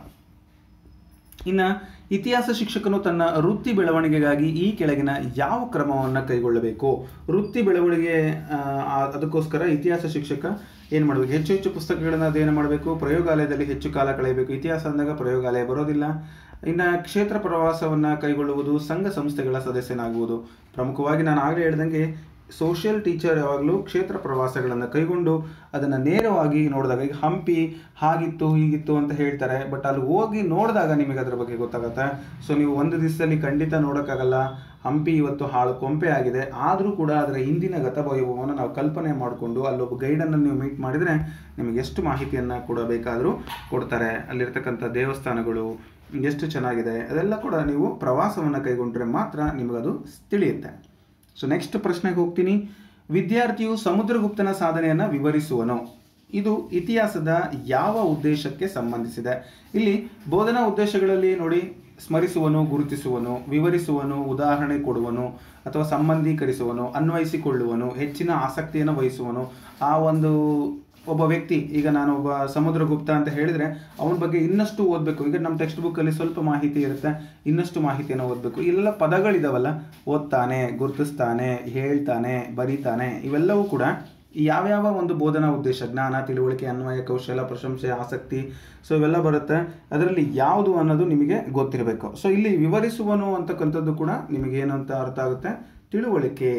ಇನ್ನು ಇತಿಹಾಸ ಶಿಕ್ಷಕನು ತನ್ನ ವೃತ್ತಿ ಬೆಳವಣಿಗೆಗಾಗಿ ಈ ಕೆಳಗಿನ ಯಾವ ಕ್ರಮವನ್ನು ಕೈಗೊಳ್ಳಬೇಕು? ವೃತ್ತಿ ಬೆಳವಣಿಗೆ ಅದಕ್ಕೋಸ್ಕರ ಇತಿಹಾಸ ಶಿಕ್ಷಕ ಏನು ಮಾಡಬೇಕು? ಹೆಚ್ಚು ಹೆಚ್ಚು ಪುಸ್ತಕಗಳನ್ನು ಅಧ್ಯಯನ ಮಾಡಬೇಕು, ಪ್ರಯೋಗಾಲಯದಲ್ಲಿ ಹೆಚ್ಚು ಕಾಲ ಕಳೆಯಬೇಕು. ಇತಿಹಾಸ ಅಂದಾಗ ಪ್ರಯೋಗಾಲಯ ಬರೋದಿಲ್ಲ. ಇನ್ನು ಕ್ಷೇತ್ರ ಪ್ರವಾಸವನ್ನು ಕೈಗೊಳ್ಳುವುದು, ಸಂಘ ಸಂಸ್ಥೆಗಳ ಸದಸ್ಯನಾಗುವುದು. ಪ್ರಮುಖವಾಗಿ ನಾನು ಆಗಲೇ ಹೇಳ್ದಂಗೆ ಸೋಷಿಯಲ್ ಟೀಚರ್ ಯಾವಾಗಲೂ ಕ್ಷೇತ್ರ ಪ್ರವಾಸಗಳನ್ನು ಕೈಗೊಂಡು ಅದನ್ನು ನೇರವಾಗಿ ನೋಡಿದಾಗ, ಈಗ ಹಂಪಿ ಹಾಗಿತ್ತು ಹೀಗಿತ್ತು ಅಂತ ಹೇಳ್ತಾರೆ, ಬಟ್ ಅಲ್ಲಿ ಹೋಗಿ ನೋಡಿದಾಗ ನಿಮಗೆ ಅದರ ಬಗ್ಗೆ ಗೊತ್ತಾಗುತ್ತೆ. ಸೊ ನೀವು ಒಂದು ದಿವಸದಲ್ಲಿ ಖಂಡಿತ ನೋಡೋಕ್ಕಾಗಲ್ಲ. ಹಂಪಿ ಇವತ್ತು ಹಾಳು ಕೊಂಪೆ ಆಗಿದೆ, ಆದರೂ ಕೂಡ ಅದರ ಹಿಂದಿನ ಗತವೈಭವವನ್ನು ನಾವು ಕಲ್ಪನೆ ಮಾಡಿಕೊಂಡು ಅಲ್ಲೊಬ್ಬ ಗೈಡನ್ನು ನೀವು ಮೀಟ್ ಮಾಡಿದರೆ ನಿಮಗೆ ಎಷ್ಟು ಮಾಹಿತಿಯನ್ನು ಕೊಡಬೇಕಾದರೂ ಕೊಡ್ತಾರೆ. ಅಲ್ಲಿರ್ತಕ್ಕಂಥ ದೇವಸ್ಥಾನಗಳು ಎಷ್ಟು ಚೆನ್ನಾಗಿದೆ ಅದೆಲ್ಲ ಕೂಡ ನೀವು ಪ್ರವಾಸವನ್ನು ಕೈಗೊಂಡ್ರೆ ಮಾತ್ರ ನಿಮಗದು ತಿಳಿಯುತ್ತೆ. ಸೊ ನೆಕ್ಸ್ಟ್ ಪ್ರಶ್ನೆಗೆ ಹೋಗ್ತೀನಿ. ವಿದ್ಯಾರ್ಥಿಯು ಸಮುದ್ರಗುಪ್ತನ ಸಾಧನೆಯನ್ನು ವಿವರಿಸುವನು. ಇದು ಇತಿಹಾಸದ ಯಾವ ಉದ್ದೇಶಕ್ಕೆ ಸಂಬಂಧಿಸಿದೆ? ಇಲ್ಲಿ ಬೋಧನಾ ಉದ್ದೇಶಗಳಲ್ಲಿ ನೋಡಿ, ಸ್ಮರಿಸುವನು, ಗುರುತಿಸುವನು, ವಿವರಿಸುವನು, ಉದಾಹರಣೆ ಕೊಡುವನು ಅಥವಾ ಸಂಬಂಧೀಕರಿಸುವನು, ಅನ್ವಯಿಸಿಕೊಳ್ಳುವನು, ಹೆಚ್ಚಿನ ಆಸಕ್ತಿಯನ್ನು ವಹಿಸುವನು. ಆ ಒಂದು ಒಬ್ಬ ವ್ಯಕ್ತಿ, ಈಗ ನಾನು ಒಬ್ಬ ಸಮುದ್ರಗುಪ್ತ ಅಂತ ಹೇಳಿದರೆ ಅವನ ಬಗ್ಗೆ ಇನ್ನಷ್ಟು ಓದಬೇಕು. ಈಗ ನಮ್ಮ ಟೆಕ್ಸ್ಟ್ ಬುಕ್ಕಲ್ಲಿ ಸ್ವಲ್ಪ ಮಾಹಿತಿ ಇರುತ್ತೆ, ಇನ್ನಷ್ಟು ಮಾಹಿತಿಯನ್ನು ಓದಬೇಕು. ಇಲ್ಲೆಲ್ಲ ಪದಗಳಿದಾವಲ್ಲ, ಓದ್ತಾನೆ, ಗುರುತಿಸ್ತಾನೆ, ಹೇಳ್ತಾನೆ, ಬರೀತಾನೆ, ಇವೆಲ್ಲವೂ ಕೂಡ ಯಾವ್ಯಾವ ಒಂದು ಬೋಧನಾ ಉದ್ದೇಶ, ಜ್ಞಾನ, ತಿಳುವಳಿಕೆ, ಅನ್ವಯ, ಕೌಶಲ, ಪ್ರಶಂಸೆ, ಆಸಕ್ತಿ, ಸೊ ಇವೆಲ್ಲ ಬರುತ್ತೆ. ಅದರಲ್ಲಿ ಯಾವುದು ಅನ್ನೋದು ನಿಮಗೆ ಗೊತ್ತಿರಬೇಕು. ಸೊ ಇಲ್ಲಿ ವಿವರಿಸುವನು ಅಂತಕ್ಕಂಥದ್ದು ಕೂಡ ನಿಮಗೇನು ಅಂತ ಅರ್ಥ ಆಗುತ್ತೆ, ತಿಳುವಳಿಕೆ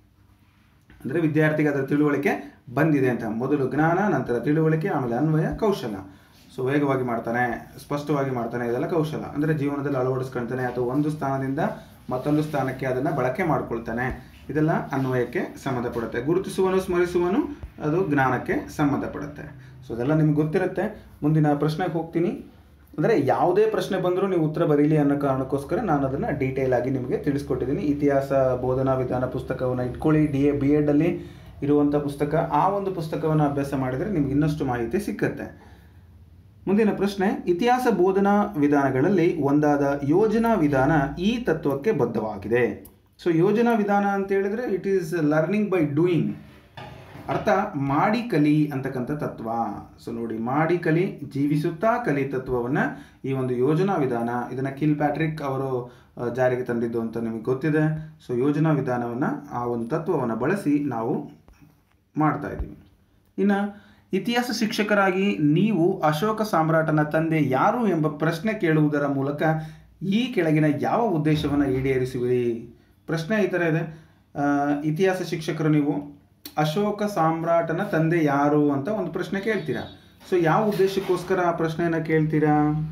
ಅಂದರೆ ವಿದ್ಯಾರ್ಥಿಗೆ ಅದರ ತಿಳುವಳಿಕೆ ಬಂದಿದೆ ಅಂತ. ಮೊದಲು ಜ್ಞಾನ, ನಂತರ ತಿಳುವಳಿಕೆ, ಆಮೇಲೆ ಅನ್ವಯ, ಕೌಶಲ. ಸೊ ವೇಗವಾಗಿ ಮಾಡ್ತಾನೆ, ಸ್ಪಷ್ಟವಾಗಿ ಮಾಡ್ತಾನೆ, ಇದೆಲ್ಲ ಕೌಶಲ. ಅಂದರೆ ಜೀವನದಲ್ಲಿ ಅಳವಡಿಸ್ಕೊಳ್ತಾನೆ ಅಥವಾ ಒಂದು ಸ್ಥಾನದಿಂದ ಮತ್ತೊಂದು ಸ್ಥಾನಕ್ಕೆ ಅದನ್ನು ಬಳಕೆ ಮಾಡ್ಕೊಳ್ತಾನೆ, ಇದೆಲ್ಲ ಅನ್ವಯಕ್ಕೆ ಸಂಬಂಧಪಡುತ್ತೆ. ಗುರುತಿಸುವನು, ಸ್ಮರಿಸುವನು ಅದು ಜ್ಞಾನಕ್ಕೆ ಸಂಬಂಧಪಡುತ್ತೆ. ಸೊ ಅದೆಲ್ಲ ನಿಮ್ಗೆ ಗೊತ್ತಿರುತ್ತೆ. ಮುಂದಿನ ಪ್ರಶ್ನೆಗೆ ಹೋಗ್ತೀನಿ. ಅಂದರೆ ಯಾವುದೇ ಪ್ರಶ್ನೆ ಬಂದರೂ ನೀವು ಉತ್ತರ ಬರೀಲಿ ಅನ್ನೋ ಕಾರಣಕ್ಕೋಸ್ಕರ ನಾನು ಅದನ್ನು ಡೀಟೇಲ್ ಆಗಿ ನಿಮಗೆ ತಿಳಿಸ್ಕೊಟ್ಟಿದ್ದೀನಿ. ಇತಿಹಾಸ ಬೋಧನಾ ವಿಧಾನ ಪುಸ್ತಕವನ್ನು ಇಟ್ಕೊಳ್ಳಿ, ಡಿ ಎ ಬಿ ಎಡಲ್ಲಿ ಇರುವಂಥ ಪುಸ್ತಕ. ಆ ಒಂದು ಪುಸ್ತಕವನ್ನು ಅಭ್ಯಾಸ ಮಾಡಿದರೆ ನಿಮ್ಗೆ ಇನ್ನಷ್ಟು ಮಾಹಿತಿ ಸಿಕ್ಕತ್ತೆ. ಮುಂದಿನ ಪ್ರಶ್ನೆ, ಇತಿಹಾಸ ಬೋಧನಾ ವಿಧಾನಗಳಲ್ಲಿ ಒಂದಾದ ಯೋಜನಾ ವಿಧಾನ ಈ ತತ್ವಕ್ಕೆ ಬದ್ಧವಾಗಿದೆ. ಸೊ ಯೋಜನಾ ವಿಧಾನ ಅಂತ ಹೇಳಿದ್ರೆ it is learning by doing, ಅರ್ಥ ಮಾಡಿ ಕಲಿ ಅಂತಕ್ಕಂಥ ತತ್ವ. ಸೊ ನೋಡಿ, ಮಾಡಿ ಕಲಿ, ಜೀವಿಸುತ್ತಾ ಕಲಿ ತತ್ವವನ್ನು ಈ ಒಂದು ಯೋಜನಾ ವಿಧಾನ, ಇದನ್ನು ಕಿಲ್ ಪ್ಯಾಟ್ರಿಕ್ ಅವರು ಜಾರಿಗೆ ತಂದಿದ್ದು ಅಂತ ನಿಮಗೆ ಗೊತ್ತಿದೆ. ಸೊ ಯೋಜನಾ ವಿಧಾನವನ್ನು, ಆ ಒಂದು ತತ್ವವನ್ನು ಬಳಸಿ ನಾವು ಮಾಡ್ತಾ ಇದ್ದೀವಿ. ಇನ್ನು ಇತಿಹಾಸ ಶಿಕ್ಷಕರಾಗಿ ನೀವು ಅಶೋಕ ಸಾಮ್ರಾಟನ ತಂದೆ ಯಾರು ಎಂಬ ಪ್ರಶ್ನೆ ಕೇಳುವುದರ ಮೂಲಕ ಈ ಕೆಳಗಿನ ಯಾವ ಉದ್ದೇಶವನ್ನು ಈಡೇರಿಸುವಿರಿ? ಪ್ರಶ್ನೆ ಈ ಥರ ಇದೆ, ಇತಿಹಾಸ ಶಿಕ್ಷಕರು ನೀವು ಅಶೋಕ ಸಾಮ್ರಾಟನ ತಂದೆ ಯಾರು ಅಂತ ಒಂದು ಪ್ರಶ್ನೆ ಕೇಳ್ತೀರಾ. ಸೊ ಯಾವ ಉದ್ದೇಶಕ್ಕೋಸ್ಕರ ಆ ಪ್ರಶ್ನೆಯನ್ನು ಕೇಳ್ತೀರಾ?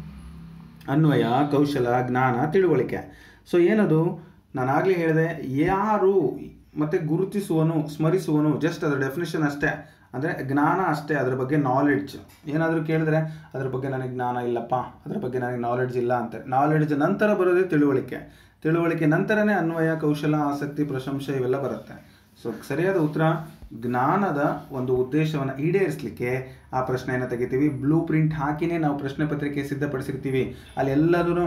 ಅನ್ವಯ, ಕೌಶಲ, ಜ್ಞಾನ, ತಿಳುವಳಿಕೆ. ಸೊ ಏನದು ನಾನು ಆಗಲೇ ಹೇಳಿದೆ, ಯಾರು ಮತ್ತು ಗುರುತಿಸುವನು, ಸ್ಮರಿಸುವನು, ಜಸ್ಟ್ ಅದರ ಡೆಫಿನೇಷನ್ ಅಷ್ಟೇ. ಅಂದರೆ ಜ್ಞಾನ ಅಷ್ಟೇ, ಅದರ ಬಗ್ಗೆ ನಾಲೆಡ್ಜ್. ಏನಾದರೂ ಕೇಳಿದ್ರೆ ಅದ್ರ ಬಗ್ಗೆ ನನಗೆ ಜ್ಞಾನ ಇಲ್ಲಪ್ಪ, ಅದ್ರ ಬಗ್ಗೆ ನನಗೆ ನಾಲೆಡ್ಜ್ ಇಲ್ಲ ಅಂತ. ನಾಲೆಡ್ಜ್ ನಂತರ ಬರೋದೇ ತಿಳುವಳಿಕೆ, ತಿಳುವಳಿಕೆ ನಂತರನೇ ಅನ್ವಯ, ಕೌಶಲ, ಆಸಕ್ತಿ, ಪ್ರಶಂಸೆ ಇವೆಲ್ಲ ಬರುತ್ತೆ. ಸೊ ಸರಿಯಾದ ಉತ್ತರ, ಜ್ಞಾನದ ಒಂದು ಉದ್ದೇಶವನ್ನು ಈಡೇರಿಸಲಿಕ್ಕೆ ಆ ಪ್ರಶ್ನೆಯನ್ನು ತೆಗಿತೀವಿ. ಬ್ಲೂ ಪ್ರಿಂಟ್ ಹಾಕಿನೇ ನಾವು ಪ್ರಶ್ನೆ ಪತ್ರಿಕೆ ಸಿದ್ಧಪಡಿಸಿರ್ತೀವಿ. ಅಲ್ಲಿ ಎಲ್ಲದೂ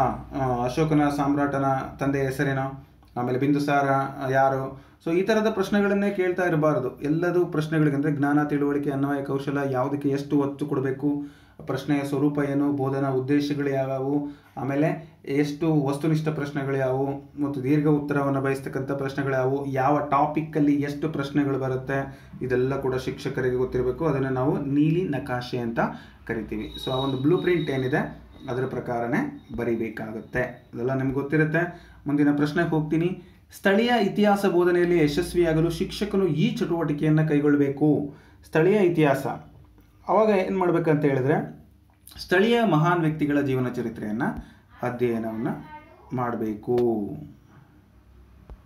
ಅಶೋಕನ ಸಾಮ್ರಾಟನ ತಂದೆ ಹೆಸರೇನೋ, ಆಮೇಲೆ ಬಿಂದುಸಾರ ಯಾರು, ಸೊ ಈ ಥರದ ಪ್ರಶ್ನೆಗಳನ್ನೇ ಕೇಳ್ತಾ ಇರಬಾರ್ದು. ಎಲ್ಲದೂ ಪ್ರಶ್ನೆಗಳಿಗೆ ಅಂದರೆ ಜ್ಞಾನ, ತಿಳುವಳಿಕೆ, ಅನ್ವಯ, ಕೌಶಲ, ಯಾವುದಕ್ಕೆ ಎಷ್ಟು ಒತ್ತು ಕೊಡಬೇಕು, ಪ್ರಶ್ನೆಯ ಸ್ವರೂಪ ಏನು, ಬೋಧನಾ ಉದ್ದೇಶಗಳು ಯಾವ್ಯಾವು, ಆಮೇಲೆ ಎಷ್ಟು ವಸ್ತುನಿಷ್ಠ ಪ್ರಶ್ನೆಗಳು ಯಾವುವು ಮತ್ತು ದೀರ್ಘ ಉತ್ತರವನ್ನು ಬಯಸ್ತಕ್ಕಂಥ ಪ್ರಶ್ನೆಗಳು ಯಾವುವು, ಯಾವ ಟಾಪಿಕ್ಕಲ್ಲಿ ಎಷ್ಟು ಪ್ರಶ್ನೆಗಳು ಬರುತ್ತೆ, ಇದೆಲ್ಲ ಕೂಡ ಶಿಕ್ಷಕರಿಗೆ ಗೊತ್ತಿರಬೇಕು. ಅದನ್ನು ನಾವು ನೀಲಿ ನಕಾಶೆ ಅಂತ ಕರಿತೀವಿ. ಸೊ ಆ ಒಂದು ಬ್ಲೂ ಪ್ರಿಂಟ್ ಏನಿದೆ ಅದರ ಪ್ರಕಾರನೇ ಬರೀಬೇಕಾಗುತ್ತೆ. ಅದೆಲ್ಲ ನಿಮ್ಗೆ ಗೊತ್ತಿರುತ್ತೆ. ಮುಂದಿನ ಪ್ರಶ್ನೆಗೆ ಹೋಗ್ತೀನಿ. ಸ್ಥಳೀಯ ಇತಿಹಾಸ ಬೋಧನೆಯಲ್ಲಿ ಯಶಸ್ವಿಯಾಗಲು ಶಿಕ್ಷಕನು ಈ ಚಟುವಟಿಕೆಯನ್ನು ಕೈಗೊಳ್ಳಬೇಕು. ಸ್ಥಳೀಯ ಇತಿಹಾಸ ಅವಾಗ ಏನು ಮಾಡಬೇಕಂತ ಹೇಳಿದ್ರೆ, ಸ್ಥಳೀಯ ಮಹಾನ್ ವ್ಯಕ್ತಿಗಳ ಜೀವನ ಚರಿತ್ರೆಯನ್ನು ಅಧ್ಯಯನವನ್ನು ಮಾಡಬೇಕು.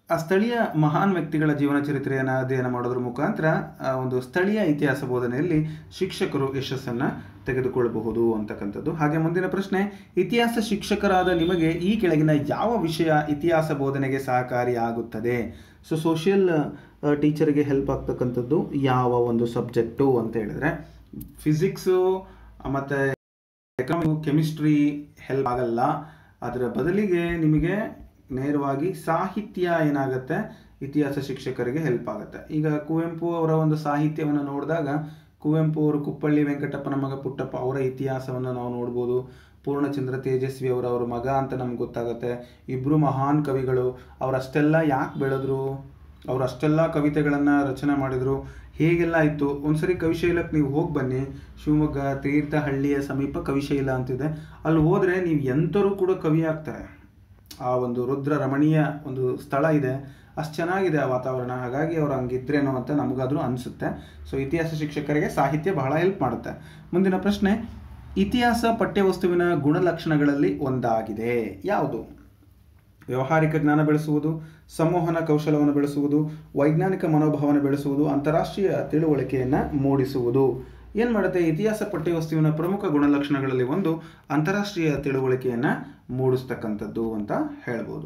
ಆ ಸ್ಥಳೀಯ ಮಹಾನ್ ವ್ಯಕ್ತಿಗಳ ಜೀವನ ಚರಿತ್ರೆಯನ್ನು ಅಧ್ಯಯನ ಮಾಡೋದ್ರ ಮುಖಾಂತರ ಆ ಒಂದು ಸ್ಥಳೀಯ ಇತಿಹಾಸ ಬೋಧನೆಯಲ್ಲಿ ಶಿಕ್ಷಕರು ಯಶಸ್ಸನ್ನು ತೆಗೆದುಕೊಳ್ಳಬಹುದು ಅಂತಕ್ಕಂಥದ್ದು. ಹಾಗೆ ಮುಂದಿನ ಪ್ರಶ್ನೆ, ಇತಿಹಾಸ ಶಿಕ್ಷಕರಾದ ನಿಮಗೆ ಈ ಕೆಳಗಿನ ಯಾವ ವಿಷಯ ಇತಿಹಾಸ ಬೋಧನೆಗೆ ಸಹಕಾರಿಯಾಗುತ್ತದೆ? ಸೊ ಸೋಷಿಯಲ್ ಟೀಚರ್ಗೆ ಹೆಲ್ಪ್ ಆಗ್ತಕ್ಕಂಥದ್ದು ಯಾವ ಒಂದು ಸಬ್ಜೆಕ್ಟು ಅಂತ ಹೇಳಿದ್ರೆ ಫಿಸಿಕ್ಸು ಮತ್ತು ಎಕನಾಮಿಕ್ಸ್, ಕೆಮಿಸ್ಟ್ರಿ ಹೆಲ್ಪ್ ಆಗಲ್ಲ. ಅದರ ಬದಲಿಗೆ ನಿಮಗೆ ನೇರವಾಗಿ ಸಾಹಿತ್ಯ ಏನಾಗುತ್ತೆ, ಇತಿಹಾಸ ಶಿಕ್ಷಕರಿಗೆ ಹೆಲ್ಪ್ ಆಗುತ್ತೆ. ಈಗ ಕುವೆಂಪು ಅವರ ಒಂದು ಸಾಹಿತ್ಯವನ್ನು ನೋಡಿದಾಗ ಕುವೆಂಪು ಅವರು ಕುಪ್ಪಳ್ಳಿ ವೆಂಕಟಪ್ಪನ ಮಗ ಪುಟ್ಟಪ್ಪ ಅವರ ಇತಿಹಾಸವನ್ನು ನಾವು ನೋಡ್ಬೋದು. ಪೂರ್ಣಚಂದ್ರ ತೇಜಸ್ವಿ ಅವರ ಅವರ ಮಗ ಅಂತ ನಮ್ಗೆ ಗೊತ್ತಾಗುತ್ತೆ. ಇಬ್ಬರು ಮಹಾನ್ ಕವಿಗಳು. ಅವರಷ್ಟೆಲ್ಲ ಯಾಕೆ ಬೆಳೆದ್ರು, ಅವರು ಅಷ್ಟೆಲ್ಲ ಕವಿತೆಗಳನ್ನು ರಚನೆ ಮಾಡಿದರು, ಹೇಗೆಲ್ಲ ಇತ್ತು. ಒಂದ್ಸರಿ ಕವಿಶೈಲಕ್ಕೆ ನೀವು ಹೋಗಿ ಬನ್ನಿ. ಶಿವಮೊಗ್ಗ ತೀರ್ಥಹಳ್ಳಿಯ ಸಮೀಪ ಕವಿಶೈಲ ಅಂತಿದೆ. ಅಲ್ಲಿ ಹೋದರೆ ನೀವು ಎಂಥರೂ ಕೂಡ ಕವಿ ಆಗ್ತಾರೆ. ಆ ಒಂದು ರುದ್ರ ರಮಣೀಯ ಒಂದು ಸ್ಥಳ ಇದೆ, ಅಷ್ಟು ಚೆನ್ನಾಗಿದೆ ಆ ವಾತಾವರಣ. ಹಾಗಾಗಿ ಅವ್ರು ಹಂಗಿದ್ರೇನೋ ಅಂತ ನಮಗಾದರೂ ಅನಿಸುತ್ತೆ. ಸೊ ಇತಿಹಾಸ ಶಿಕ್ಷಕರಿಗೆ ಸಾಹಿತ್ಯ ಬಹಳ ಹೆಲ್ಪ್ ಮಾಡುತ್ತೆ. ಮುಂದಿನ ಪ್ರಶ್ನೆ, ಇತಿಹಾಸ ಪಠ್ಯವಸ್ತುವಿನ ಗುಣಲಕ್ಷಣಗಳಲ್ಲಿ ಒಂದಾಗಿದೆ ಯಾವುದು? ವ್ಯಾವಹಾರಿಕ ಜ್ಞಾನ ಬೆಳೆಸುವುದು, ಸಂವಹನ ಕೌಶಲವನ್ನು ಬೆಳೆಸುವುದು, ವೈಜ್ಞಾನಿಕ ಮನೋಭಾವನೆ ಬೆಳೆಸುವುದು, ಅಂತಾರಾಷ್ಟ್ರೀಯ ತಿಳುವಳಿಕೆಯನ್ನು ಮೂಡಿಸುವುದು. ಏನು ಮಾಡುತ್ತೆ? ಇತಿಹಾಸ ಪಠ್ಯವಸ್ತುವಿನ ಪ್ರಮುಖ ಗುಣಲಕ್ಷಣಗಳಲ್ಲಿ ಒಂದು ಅಂತಾರಾಷ್ಟ್ರೀಯ ತಿಳುವಳಿಕೆಯನ್ನು ಮೂಡಿಸ್ತಕ್ಕಂಥದ್ದು ಅಂತ ಹೇಳ್ಬೋದು.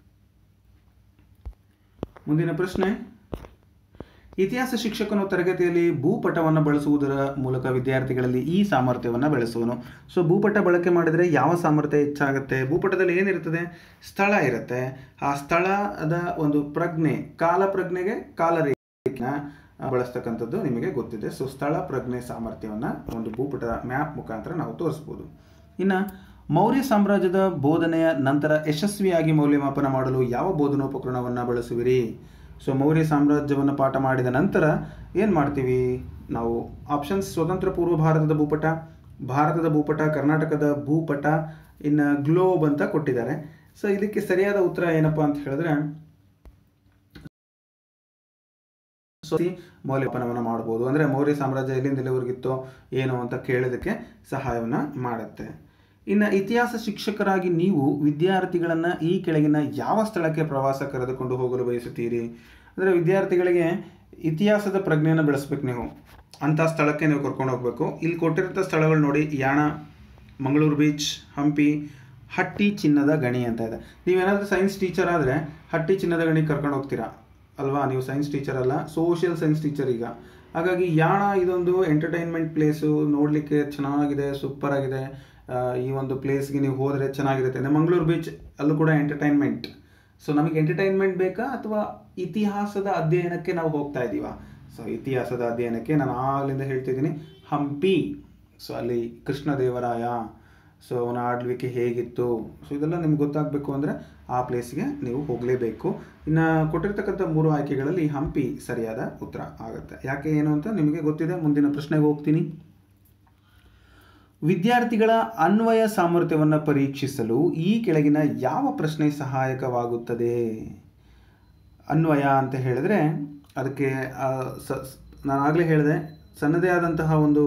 ಮುಂದಿನ ಪ್ರಶ್ನೆ, ಇತಿಹಾಸ ಶಿಕ್ಷಕನು ತರಗತಿಯಲ್ಲಿ ಭೂಪಟವನ್ನು ಬಳಸುವುದರ ಮೂಲಕ ವಿದ್ಯಾರ್ಥಿಗಳಲ್ಲಿ ಈ ಸಾಮರ್ಥ್ಯವನ್ನು ಬೆಳೆಸುವನು. ಸೊ ಭೂಪಟ ಬಳಕೆ ಮಾಡಿದರೆ ಯಾವ ಸಾಮರ್ಥ್ಯ ಹೆಚ್ಚಾಗುತ್ತೆ? ಭೂಪಟದಲ್ಲಿ ಏನಿರ್ತದೆ? ಸ್ಥಳ ಇರುತ್ತೆ. ಆ ಸ್ಥಳದ ಒಂದು ಪ್ರಜ್ಞೆ, ಕಾಲ ಪ್ರಜ್ಞೆಗೆ ಕಾಲರೇಖೆಯನ್ನು ಬಳಸ್ತಕ್ಕಂಥದ್ದು ನಿಮಗೆ ಗೊತ್ತಿದೆ. ಸೊ ಸ್ಥಳ ಪ್ರಜ್ಞೆ ಸಾಮರ್ಥ್ಯವನ್ನು ಒಂದು ಭೂಪಟದ ಮ್ಯಾಪ್ ಮುಖಾಂತರ ನಾವು ತೋರಿಸ್ಬೋದು. ಇನ್ನು ಮೌರ್ಯ ಸಾಮ್ರಾಜ್ಯದ ಬೋಧನೆಯ ನಂತರ ಯಶಸ್ವಿಯಾಗಿ ಮೌಲ್ಯಮಾಪನ ಮಾಡಲು ಯಾವ ಬೋಧನೋಪಕರಣವನ್ನು ಬಳಸುವಿರಿ? ಸೊ ಮೌರ್ಯ ಸಾಮ್ರಾಜ್ಯವನ್ನು ಪಾಠ ಮಾಡಿದ ನಂತರ ಏನು ಮಾಡ್ತೀವಿ ನಾವು? ಆಪ್ಷನ್ಸ್: ಸ್ವತಂತ್ರ ಪೂರ್ವ ಭಾರತದ ಭೂಪಟ, ಭಾರತದ ಭೂಪಟ, ಕರ್ನಾಟಕದ ಭೂಪಟ, ಇನ್ನು ಗ್ಲೋಬ್ ಅಂತ ಕೊಟ್ಟಿದ್ದಾರೆ. ಸೊ ಇದಕ್ಕೆ ಸರಿಯಾದ ಉತ್ತರ ಏನಪ್ಪ ಅಂತ ಹೇಳಿದ್ರೆ ಮೌಲ್ಯಮಾಪನವನ್ನು ಮಾಡ್ಬೋದು. ಅಂದರೆ ಮೌರ್ಯ ಸಾಮ್ರಾಜ್ಯ ಎಲ್ಲಿಂದ ಎಲ್ಲಿವರೆಗಿತ್ತೋ ಏನು ಅಂತ ಕೇಳೋದಕ್ಕೆ ಸಹಾಯವನ್ನು ಮಾಡುತ್ತೆ. ಇನ್ನು ಇತಿಹಾಸ ಶಿಕ್ಷಕರಾಗಿ ನೀವು ವಿದ್ಯಾರ್ಥಿಗಳನ್ನು ಈ ಕೆಳಗಿನ ಯಾವ ಸ್ಥಳಕ್ಕೆ ಪ್ರವಾಸ ಕರೆದುಕೊಂಡು ಹೋಗಲು ಬಯಸುತ್ತೀರಿ? ಅಂದರೆ ವಿದ್ಯಾರ್ಥಿಗಳಿಗೆ ಇತಿಹಾಸದ ಪ್ರಜ್ಞೆಯನ್ನು ಬೆಳೆಸ್ಬೇಕು. ನೀವು ಅಂಥ ಸ್ಥಳಕ್ಕೆ ನೀವು ಕರ್ಕೊಂಡು ಹೋಗಬೇಕು. ಇಲ್ಲಿ ಕೊಟ್ಟಿರೋಂಥ ಸ್ಥಳಗಳು ನೋಡಿ: ಯಾಣ, ಮಂಗಳೂರು ಬೀಚ್, ಹಂಪಿ, ಹಟ್ಟಿ ಚಿನ್ನದ ಗಣಿ ಅಂತ ಇದೆ. ನೀವೇನಾದರೂ ಸೈನ್ಸ್ ಟೀಚರ್ ಆದರೆ ಹಟ್ಟಿ ಚಿನ್ನದ ಗಣಿ ಕರ್ಕೊಂಡು ಹೋಗ್ತೀರಾ ಅಲ್ವಾ? ನೀವು ಸೈನ್ಸ್ ಟೀಚರ್ ಅಲ್ಲ, ಸೋಷಿಯಲ್ ಸೈನ್ಸ್ ಟೀಚರ್ ಈಗ. ಹಾಗಾಗಿ ಯಾಣ ಇದೊಂದು ಎಂಟರ್ಟೈನ್ಮೆಂಟ್ ಪ್ಲೇಸು, ನೋಡಲಿಕ್ಕೆ ಚೆನ್ನಾಗಿದೆ, ಸೂಪರ್ ಆಗಿದೆ. ಈ ಒಂದು ಪ್ಲೇಸ್ಗೆ ನೀವು ಹೋದರೆ ಚೆನ್ನಾಗಿರುತ್ತೆ. ಮಂಗಳೂರು ಬೀಚ್, ಅಲ್ಲೂ ಕೂಡ ಎಂಟರ್ಟೈನ್ಮೆಂಟ್. ಸೊ ನಮಗೆ ಎಂಟರ್ಟೈನ್ಮೆಂಟ್ ಬೇಕಾ ಅಥವಾ ಇತಿಹಾಸದ ಅಧ್ಯಯನಕ್ಕೆ ನಾವು ಹೋಗ್ತಾ ಇದ್ದೀವಾ? ಸೊ ಇತಿಹಾಸದ ಅಧ್ಯಯನಕ್ಕೆ ನಾನು ಆಗಲಿಂದ ಹೇಳ್ತಿದ್ದೀನಿ. ಹಂಪಿ, ಸೊ ಅಲ್ಲಿ ಕೃಷ್ಣದೇವರಾಯ, ಸೊ ಅವನ ಆಳ್ವಿಕೆ ಹೇಗಿತ್ತು, ಸೊ ಇದೆಲ್ಲ ನಿಮ್ಗೆ ಗೊತ್ತಾಗಬೇಕು ಅಂದರೆ ಆ ಪ್ಲೇಸ್ಗೆ ನೀವು ಹೋಗಲೇಬೇಕು. ಇನ್ನು ಕೊಟ್ಟಿರ್ತಕ್ಕಂಥ ಮೂರು ಆಯ್ಕೆಗಳಲ್ಲಿ ಹಂಪಿ ಸರಿಯಾದ ಉತ್ತರ ಆಗುತ್ತೆ. ಯಾಕೆ ಏನು ಅಂತ ನಿಮಗೆ ಗೊತ್ತಿದೆ. ಮುಂದಿನ ಪ್ರಶ್ನೆಗೆ ಹೋಗ್ತೀನಿ. ವಿದ್ಯಾರ್ಥಿಗಳ ಅನ್ವಯ ಸಾಮರ್ಥ್ಯವನ್ನು ಪರೀಕ್ಷಿಸಲು ಈ ಕೆಳಗಿನ ಯಾವ ಪ್ರಶ್ನೆ ಸಹಾಯಕವಾಗುತ್ತದೆ? ಅನ್ವಯ ಅಂತ ಹೇಳಿದ್ರೆ ಅದಕ್ಕೆ ಸ ನಾನು ಆಗಲೇ ಹೇಳಿದೆ, ಸನ್ನದೇ ಆದಂತಹ ಒಂದು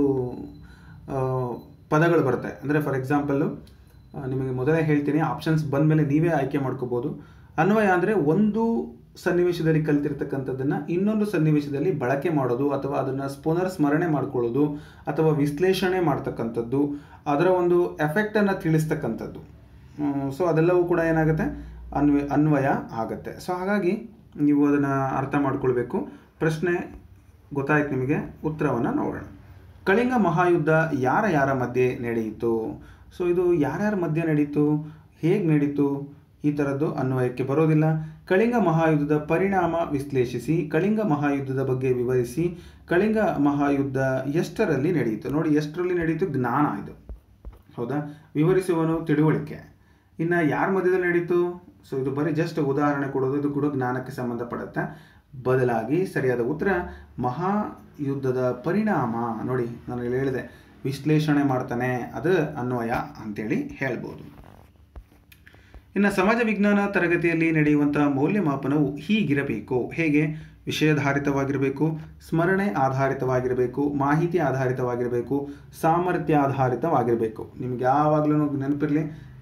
ಪದಗಳು ಬರುತ್ತೆ. ಅಂದರೆ ಫಾರ್ ಎಕ್ಸಾಂಪಲ್ಲು ನಿಮಗೆ ಮೊದಲೇ ಹೇಳ್ತೀನಿ, ಆಪ್ಷನ್ಸ್ ಬಂದ ಮೇಲೆ ನೀವೇ ಆಯ್ಕೆ ಮಾಡ್ಕೋಬೋದು. ಅನ್ವಯ ಅಂದರೆ ಒಂದು ಸನ್ನಿವೇಶದಲ್ಲಿ ಕಲಿತಿರ್ತಕ್ಕಂಥದ್ದನ್ನು ಇನ್ನೊಂದು ಸನ್ನಿವೇಶದಲ್ಲಿ ಬಳಕೆ ಮಾಡೋದು, ಅಥವಾ ಅದನ್ನು ಪುನರ್ ಸ್ಮರಣೆ ಮಾಡ್ಕೊಳ್ಳೋದು, ಅಥವಾ ವಿಶ್ಲೇಷಣೆ ಮಾಡ್ತಕ್ಕಂಥದ್ದು, ಅದರ ಒಂದು ಎಫೆಕ್ಟನ್ನು ತಿಳಿಸ್ತಕ್ಕಂಥದ್ದು. ಸೊ ಅದೆಲ್ಲವೂ ಕೂಡ ಏನಾಗುತ್ತೆ? ಅನ್ವಯ ಅನ್ವಯ ಆಗುತ್ತೆ. ಸೊ ಹಾಗಾಗಿ ನೀವು ಅದನ್ನು ಅರ್ಥ ಮಾಡ್ಕೊಳ್ಬೇಕು. ಪ್ರಶ್ನೆ ಗೊತ್ತಾಯ್ತು ನಿಮಗೆ. ಉತ್ತರವನ್ನು ನೋಡೋಣ. ಕಳಿಂಗ ಮಹಾಯುದ್ಧ ಯಾರ ಯಾರ ಮಧ್ಯೆ ನಡೆಯಿತು? ಸೊ ಇದು ಯಾರ್ಯಾರ ಮಧ್ಯೆ ನಡೀತು, ಹೇಗೆ ನಡೀತು, ಈ ಥರದ್ದು ಅನ್ವಯಕ್ಕೆ ಬರೋದಿಲ್ಲ. ಕಳಿಂಗ ಮಹಾಯುದ್ಧದ ಪರಿಣಾಮ ವಿಶ್ಲೇಷಿಸಿ, ಕಳಿಂಗ ಮಹಾಯುದ್ಧದ ಬಗ್ಗೆ ವಿವರಿಸಿ, ಕಳಿಂಗ ಮಹಾಯುದ್ಧ ಎಷ್ಟರಲ್ಲಿ ನಡೆಯಿತು? ನೋಡಿ, ಎಷ್ಟರಲ್ಲಿ ನಡೆಯಿತು? ಜ್ಞಾನ ಇದು, ಹೌದಾ? ವಿವರಿಸುವನು ತಿಳುವಳಿಕೆ. ಇನ್ನು ಯಾರ ಮಧ್ಯದಲ್ಲಿ ನಡೀತು? ಸೊ ಇದು ಬರೀ ಜಸ್ಟ್ ಉದಾಹರಣೆ ಕೊಡೋದು, ಇದು ಕೂಡ ಜ್ಞಾನಕ್ಕೆ ಸಂಬಂಧಪಡುತ್ತೆ. ಬದಲಾಗಿ ಸರಿಯಾದ ಉತ್ತರ ಮಹಾಯುದ್ಧದ ಪರಿಣಾಮ. ನೋಡಿ, ನಾನು ಹೇಳಿದೆ ವಿಶ್ಲೇಷಣೆ ಮಾಡ್ತಾನೆ, ಅದು ಅನ್ವಯ ಅಂತೇಳಿ ಹೇಳ್ಬೋದು. ಇನ್ನು ಸಮಾಜ ವಿಜ್ಞಾನ ತರಗತಿಯಲ್ಲಿ ನಡೆಯುವಂಥ ಮೌಲ್ಯಮಾಪನವು ಹೀಗಿರಬೇಕು. ಹೇಗೆ? ವಿಷಯಾಧಾರಿತವಾಗಿರಬೇಕು, ಸ್ಮರಣೆ ಆಧಾರಿತವಾಗಿರಬೇಕು, ಮಾಹಿತಿ ಆಧಾರಿತವಾಗಿರಬೇಕು, ಸಾಮರ್ಥ್ಯ ಆಧಾರಿತವಾಗಿರಬೇಕು. ನಿಮ್ಗೆ ಯಾವಾಗಲೂ ನೆನಪಿರಲಿ,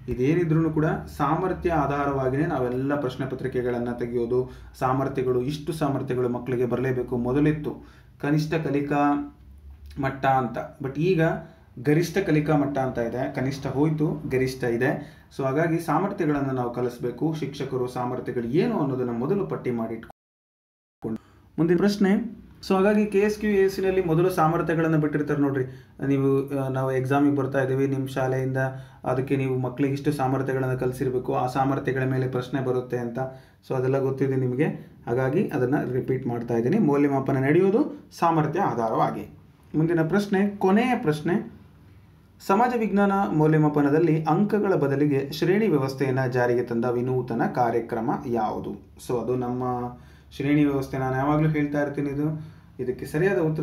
ಇದೇನಿದ್ರೂ ಕೂಡ ಸಾಮರ್ಥ್ಯ ಆಧಾರವಾಗಿಯೇ ನಾವೆಲ್ಲ ಪ್ರಶ್ನೆ ಪತ್ರಿಕೆಗಳನ್ನು ತೆಗೆಯೋದು. ಸಾಮರ್ಥ್ಯಗಳು, ಇಷ್ಟು ಸಾಮರ್ಥ್ಯಗಳು ಮಕ್ಕಳಿಗೆ ಬರಲೇಬೇಕು. ಮೊದಲಿತ್ತು ಕನಿಷ್ಠ ಕಲಿಕಾ ಮಟ್ಟ ಅಂತ, ಬಟ್ ಈಗ ಗರಿಷ್ಠ ಕಲಿಕಾ ಮಟ್ಟ ಅಂತ ಇದೆ. ಕನಿಷ್ಠ ಹೋಯಿತು, ಗರಿಷ್ಠ ಇದೆ. ಸೊ ಹಾಗಾಗಿ ಸಾಮರ್ಥ್ಯಗಳನ್ನು ನಾವು ಕಲಿಸಬೇಕು. ಶಿಕ್ಷಕರು ಸಾಮರ್ಥ್ಯಗಳು ಏನು ಅನ್ನೋದನ್ನು ಮೊದಲು ಪಟ್ಟಿ ಮಾಡಿ ಇಟ್ಕೊಂಡು ಮುಂದಿನ ಪ್ರಶ್ನೆ. ಸೊ ಹಾಗಾಗಿ ಕೆ ಎಸ್ ಕ್ಯೂ ಎ ಸಿನಲ್ಲಿ ಮೊದಲು ಸಾಮರ್ಥ್ಯಗಳನ್ನು ಬಿಟ್ಟಿರ್ತಾರೆ ನೋಡ್ರಿ. ನೀವು ನಾವು ಎಕ್ಸಾಮಿಗೆ ಬರ್ತಾ ಇದ್ದೀವಿ, ನಿಮ್ಮ ಶಾಲೆಯಿಂದ ಅದಕ್ಕೆ ನೀವು ಮಕ್ಕಳಿಗೆ ಇಷ್ಟು ಸಾಮರ್ಥ್ಯಗಳನ್ನು ಕಲಿಸಿರಬೇಕು, ಆ ಸಾಮರ್ಥ್ಯಗಳ ಮೇಲೆ ಪ್ರಶ್ನೆ ಬರುತ್ತೆ ಅಂತ. ಸೊ ಅದೆಲ್ಲ ಗೊತ್ತಿದೆ ನಿಮಗೆ, ಹಾಗಾಗಿ ಅದನ್ನು ರಿಪೀಟ್ ಮಾಡ್ತಾ ಇದ್ದೀನಿ. ಮೌಲ್ಯಮಾಪನ ನಡೆಯೋದು ಸಾಮರ್ಥ್ಯ ಆಧಾರವಾಗಿ. ಮುಂದಿನ ಪ್ರಶ್ನೆ, ಕೊನೆಯ ಪ್ರಶ್ನೆ. ಸಮಾಜ ವಿಜ್ಞಾನ ಮೌಲ್ಯಮಾಪನದಲ್ಲಿ ಅಂಕಗಳ ಬದಲಿಗೆ ಶ್ರೇಣಿ ವ್ಯವಸ್ಥೆಯನ್ನು ಜಾರಿಗೆ ತಂದ ವಿನೂತನ ಕಾರ್ಯಕ್ರಮ ಯಾವುದು? ಸೊ ಅದು ನಮ್ಮ ಶ್ರೇಣಿ ವ್ಯವಸ್ಥೆ. ನಾನು ಯಾವಾಗಲೂ ಹೇಳ್ತಾ ಇರ್ತೀನಿ, ಇದು ಇದಕ್ಕೆ ಸರಿಯಾದ ಉತ್ತರ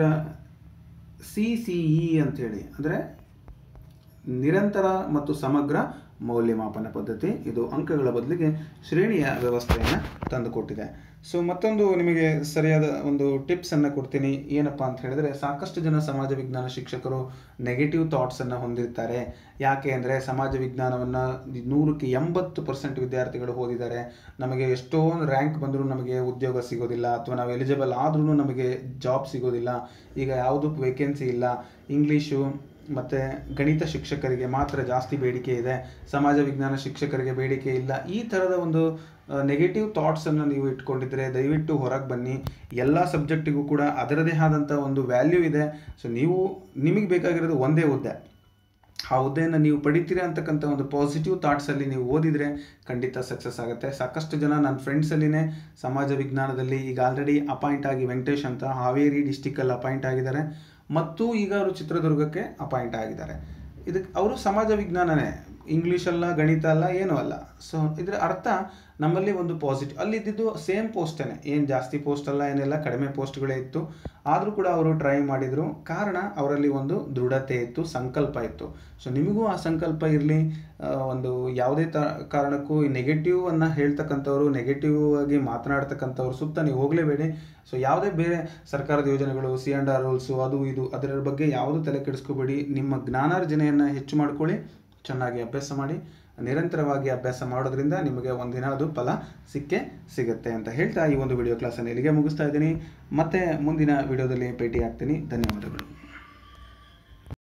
ಸಿ ಸಿ ಇ ಅಂಥೇಳಿ, ಅಂದರೆ ನಿರಂತರ ಮತ್ತು ಸಮಗ್ರ ಮೌಲ್ಯಮಾಪನ ಪದ್ಧತಿ. ಇದು ಅಂಕಗಳ ಬದಲಿಗೆ ಶ್ರೇಣಿಯ ವ್ಯವಸ್ಥೆಯನ್ನು ತಂದುಕೊಟ್ಟಿದೆ. ಸೊ ಮತ್ತೊಂದು ನಿಮಗೆ ಸರಿಯಾದ ಒಂದು ಟಿಪ್ಸನ್ನು ಕೊಡ್ತೀನಿ. ಏನಪ್ಪ ಅಂತ ಹೇಳಿದ್ರೆ, ಸಾಕಷ್ಟು ಜನ ಸಮಾಜ ವಿಜ್ಞಾನ ಶಿಕ್ಷಕರು ನೆಗೆಟಿವ್ ಥಾಟ್ಸನ್ನು ಹೊಂದಿರ್ತಾರೆ. ಯಾಕೆ ಅಂದರೆ ಸಮಾಜ ವಿಜ್ಞಾನವನ್ನು ನೂರಕ್ಕೆ ಎಂಬತ್ತು ಪರ್ಸೆಂಟ್ ವಿದ್ಯಾರ್ಥಿಗಳು ಓದಿದ್ದಾರೆ, ನಮಗೆ ಎಷ್ಟೊಂದು ರ್ಯಾಂಕ್ ಬಂದರೂ ನಮಗೆ ಉದ್ಯೋಗ ಸಿಗೋದಿಲ್ಲ, ಅಥವಾ ನಾವು ಎಲಿಜಿಬಲ್ ಆದ್ರೂ ನಮಗೆ ಜಾಬ್ ಸಿಗೋದಿಲ್ಲ, ಈಗ ಯಾವುದಕ್ಕೂ ವೇಕೆನ್ಸಿ ಇಲ್ಲ, ಇಂಗ್ಲೀಷು ಮತ್ತು ಗಣಿತ ಶಿಕ್ಷಕರಿಗೆ ಮಾತ್ರ ಜಾಸ್ತಿ ಬೇಡಿಕೆ ಇದೆ, ಸಮಾಜ ವಿಜ್ಞಾನ ಶಿಕ್ಷಕರಿಗೆ ಬೇಡಿಕೆ ಇಲ್ಲ. ಈ ಥರದ ಒಂದು ನೆಗೆಟಿವ್ ಥಾಟ್ಸನ್ನು ನೀವು ಇಟ್ಕೊಂಡಿದ್ರೆ ದಯವಿಟ್ಟು ಹೊರಗೆ ಬನ್ನಿ. ಎಲ್ಲ ಸಬ್ಜೆಕ್ಟಿಗೂ ಕೂಡ ಅದರದೇ ಆದಂಥ ಒಂದು ವ್ಯಾಲ್ಯೂ ಇದೆ. ಸೊ ನೀವು ನಿಮಗೆ ಬೇಕಾಗಿರೋದು ಒಂದೇ ಹುದ್ದೆ, ಆ ಹುದ್ದೆಯನ್ನು ನೀವು ಪಡಿತೀರಾ ಅಂತಕ್ಕಂಥ ಒಂದು ಪಾಸಿಟಿವ್ ಥಾಟ್ಸಲ್ಲಿ ನೀವು ಓದಿದರೆ ಖಂಡಿತ ಸಕ್ಸಸ್ ಆಗುತ್ತೆ. ಸಾಕಷ್ಟು ಜನ ನನ್ನ ಫ್ರೆಂಡ್ಸಲ್ಲಿನೇ ಸಮಾಜ ವಿಜ್ಞಾನದಲ್ಲಿ ಈಗ ಆಲ್ರೆಡಿ ಅಪಾಯಿಂಟ್ ಆಗಿ, ವೆಂಕಟೇಶ್ ಅಂತ ಹಾವೇರಿ ಡಿಸ್ಟಿಕ್ಕಲ್ಲಿ ಅಪಾಯಿಂಟ್ ಆಗಿದ್ದಾರೆ, ಮತ್ತು ಈಗ ಅವರು ಚಿತ್ರದುರ್ಗಕ್ಕೆ ಅಪಾಯಿಂಟ್ ಆಗಿದ್ದಾರೆ. ಇದಕ್ಕೆ ಅವರು ಸಮಾಜ ವಿಜ್ಞಾನನೇ, ಇಂಗ್ಲೀಷ್ ಅಲ್ಲ, ಗಣಿತ ಅಲ್ಲ, ಏನೂ ಅಲ್ಲ. ಸೊ ಇದರ ಅರ್ಥ ನಮ್ಮಲ್ಲಿ ಒಂದು ಪಾಸಿಟಿವ್, ಅಲ್ಲಿದ್ದು ಸೇಮ್ ಪೋಸ್ಟೇ, ಏನು ಜಾಸ್ತಿ ಪೋಸ್ಟ್ ಅಲ್ಲ, ಏನೆಲ್ಲ ಕಡಿಮೆ ಪೋಸ್ಟ್ಗಳೇ ಇತ್ತು, ಆದರೂ ಕೂಡ ಅವರು ಟ್ರೈ ಮಾಡಿದರು. ಕಾರಣ ಅವರಲ್ಲಿ ಒಂದು ದೃಢತೆ ಇತ್ತು, ಸಂಕಲ್ಪ ಇತ್ತು. ಸೊ ನಿಮಗೂ ಆ ಸಂಕಲ್ಪ ಇರಲಿ. ಒಂದು ಯಾವುದೇ ತ ಕಾರಣಕ್ಕೂ ಈ ನೆಗೆಟಿವನ್ನು ಹೇಳ್ತಕ್ಕಂಥವ್ರು, ನೆಗೆಟಿವ್ ಆಗಿ ಮಾತನಾಡ್ತಕ್ಕಂಥವ್ರು ಸುತ್ತ ನೀವು ಹೋಗಲೇಬೇಡಿ. ಸೊ ಯಾವುದೇ ಬೇರೆ ಸರ್ಕಾರದ ಯೋಜನೆಗಳು, ಸಿ ಆ್ಯಂಡ್ ಆರ್ ರೂಲ್ಸು, ಅದು ಇದು ಅದರ ಬಗ್ಗೆ ಯಾವುದೂ ತಲೆ ಕೆಡಿಸ್ಕೋಬೇಡಿ. ನಿಮ್ಮ ಜ್ಞಾನಾರ್ಜನೆಯನ್ನು ಹೆಚ್ಚು ಮಾಡ್ಕೊಳ್ಳಿ, ಚೆನ್ನಾಗಿ ಅಭ್ಯಾಸ ಮಾಡಿ. ನಿರಂತರವಾಗಿ ಅಭ್ಯಾಸ ಮಾಡೋದ್ರಿಂದ ನಿಮಗೆ ಒಂದಿನ ಅದು ಫಲ ಸಿಕ್ಕೇ ಸಿಗುತ್ತೆ ಅಂತ ಹೇಳ್ತಾ ಈ ಒಂದು ವಿಡಿಯೋ ಕ್ಲಾಸನ್ನು ಇಲ್ಲಿಗೆ ಮುಗಿಸ್ತಾ ಇದ್ದೀನಿ. ಮತ್ತೆ ಮುಂದಿನ ವಿಡಿಯೋದಲ್ಲಿ ಭೇಟಿ ಆಗ್ತೀನಿ. ಧನ್ಯವಾದಗಳು.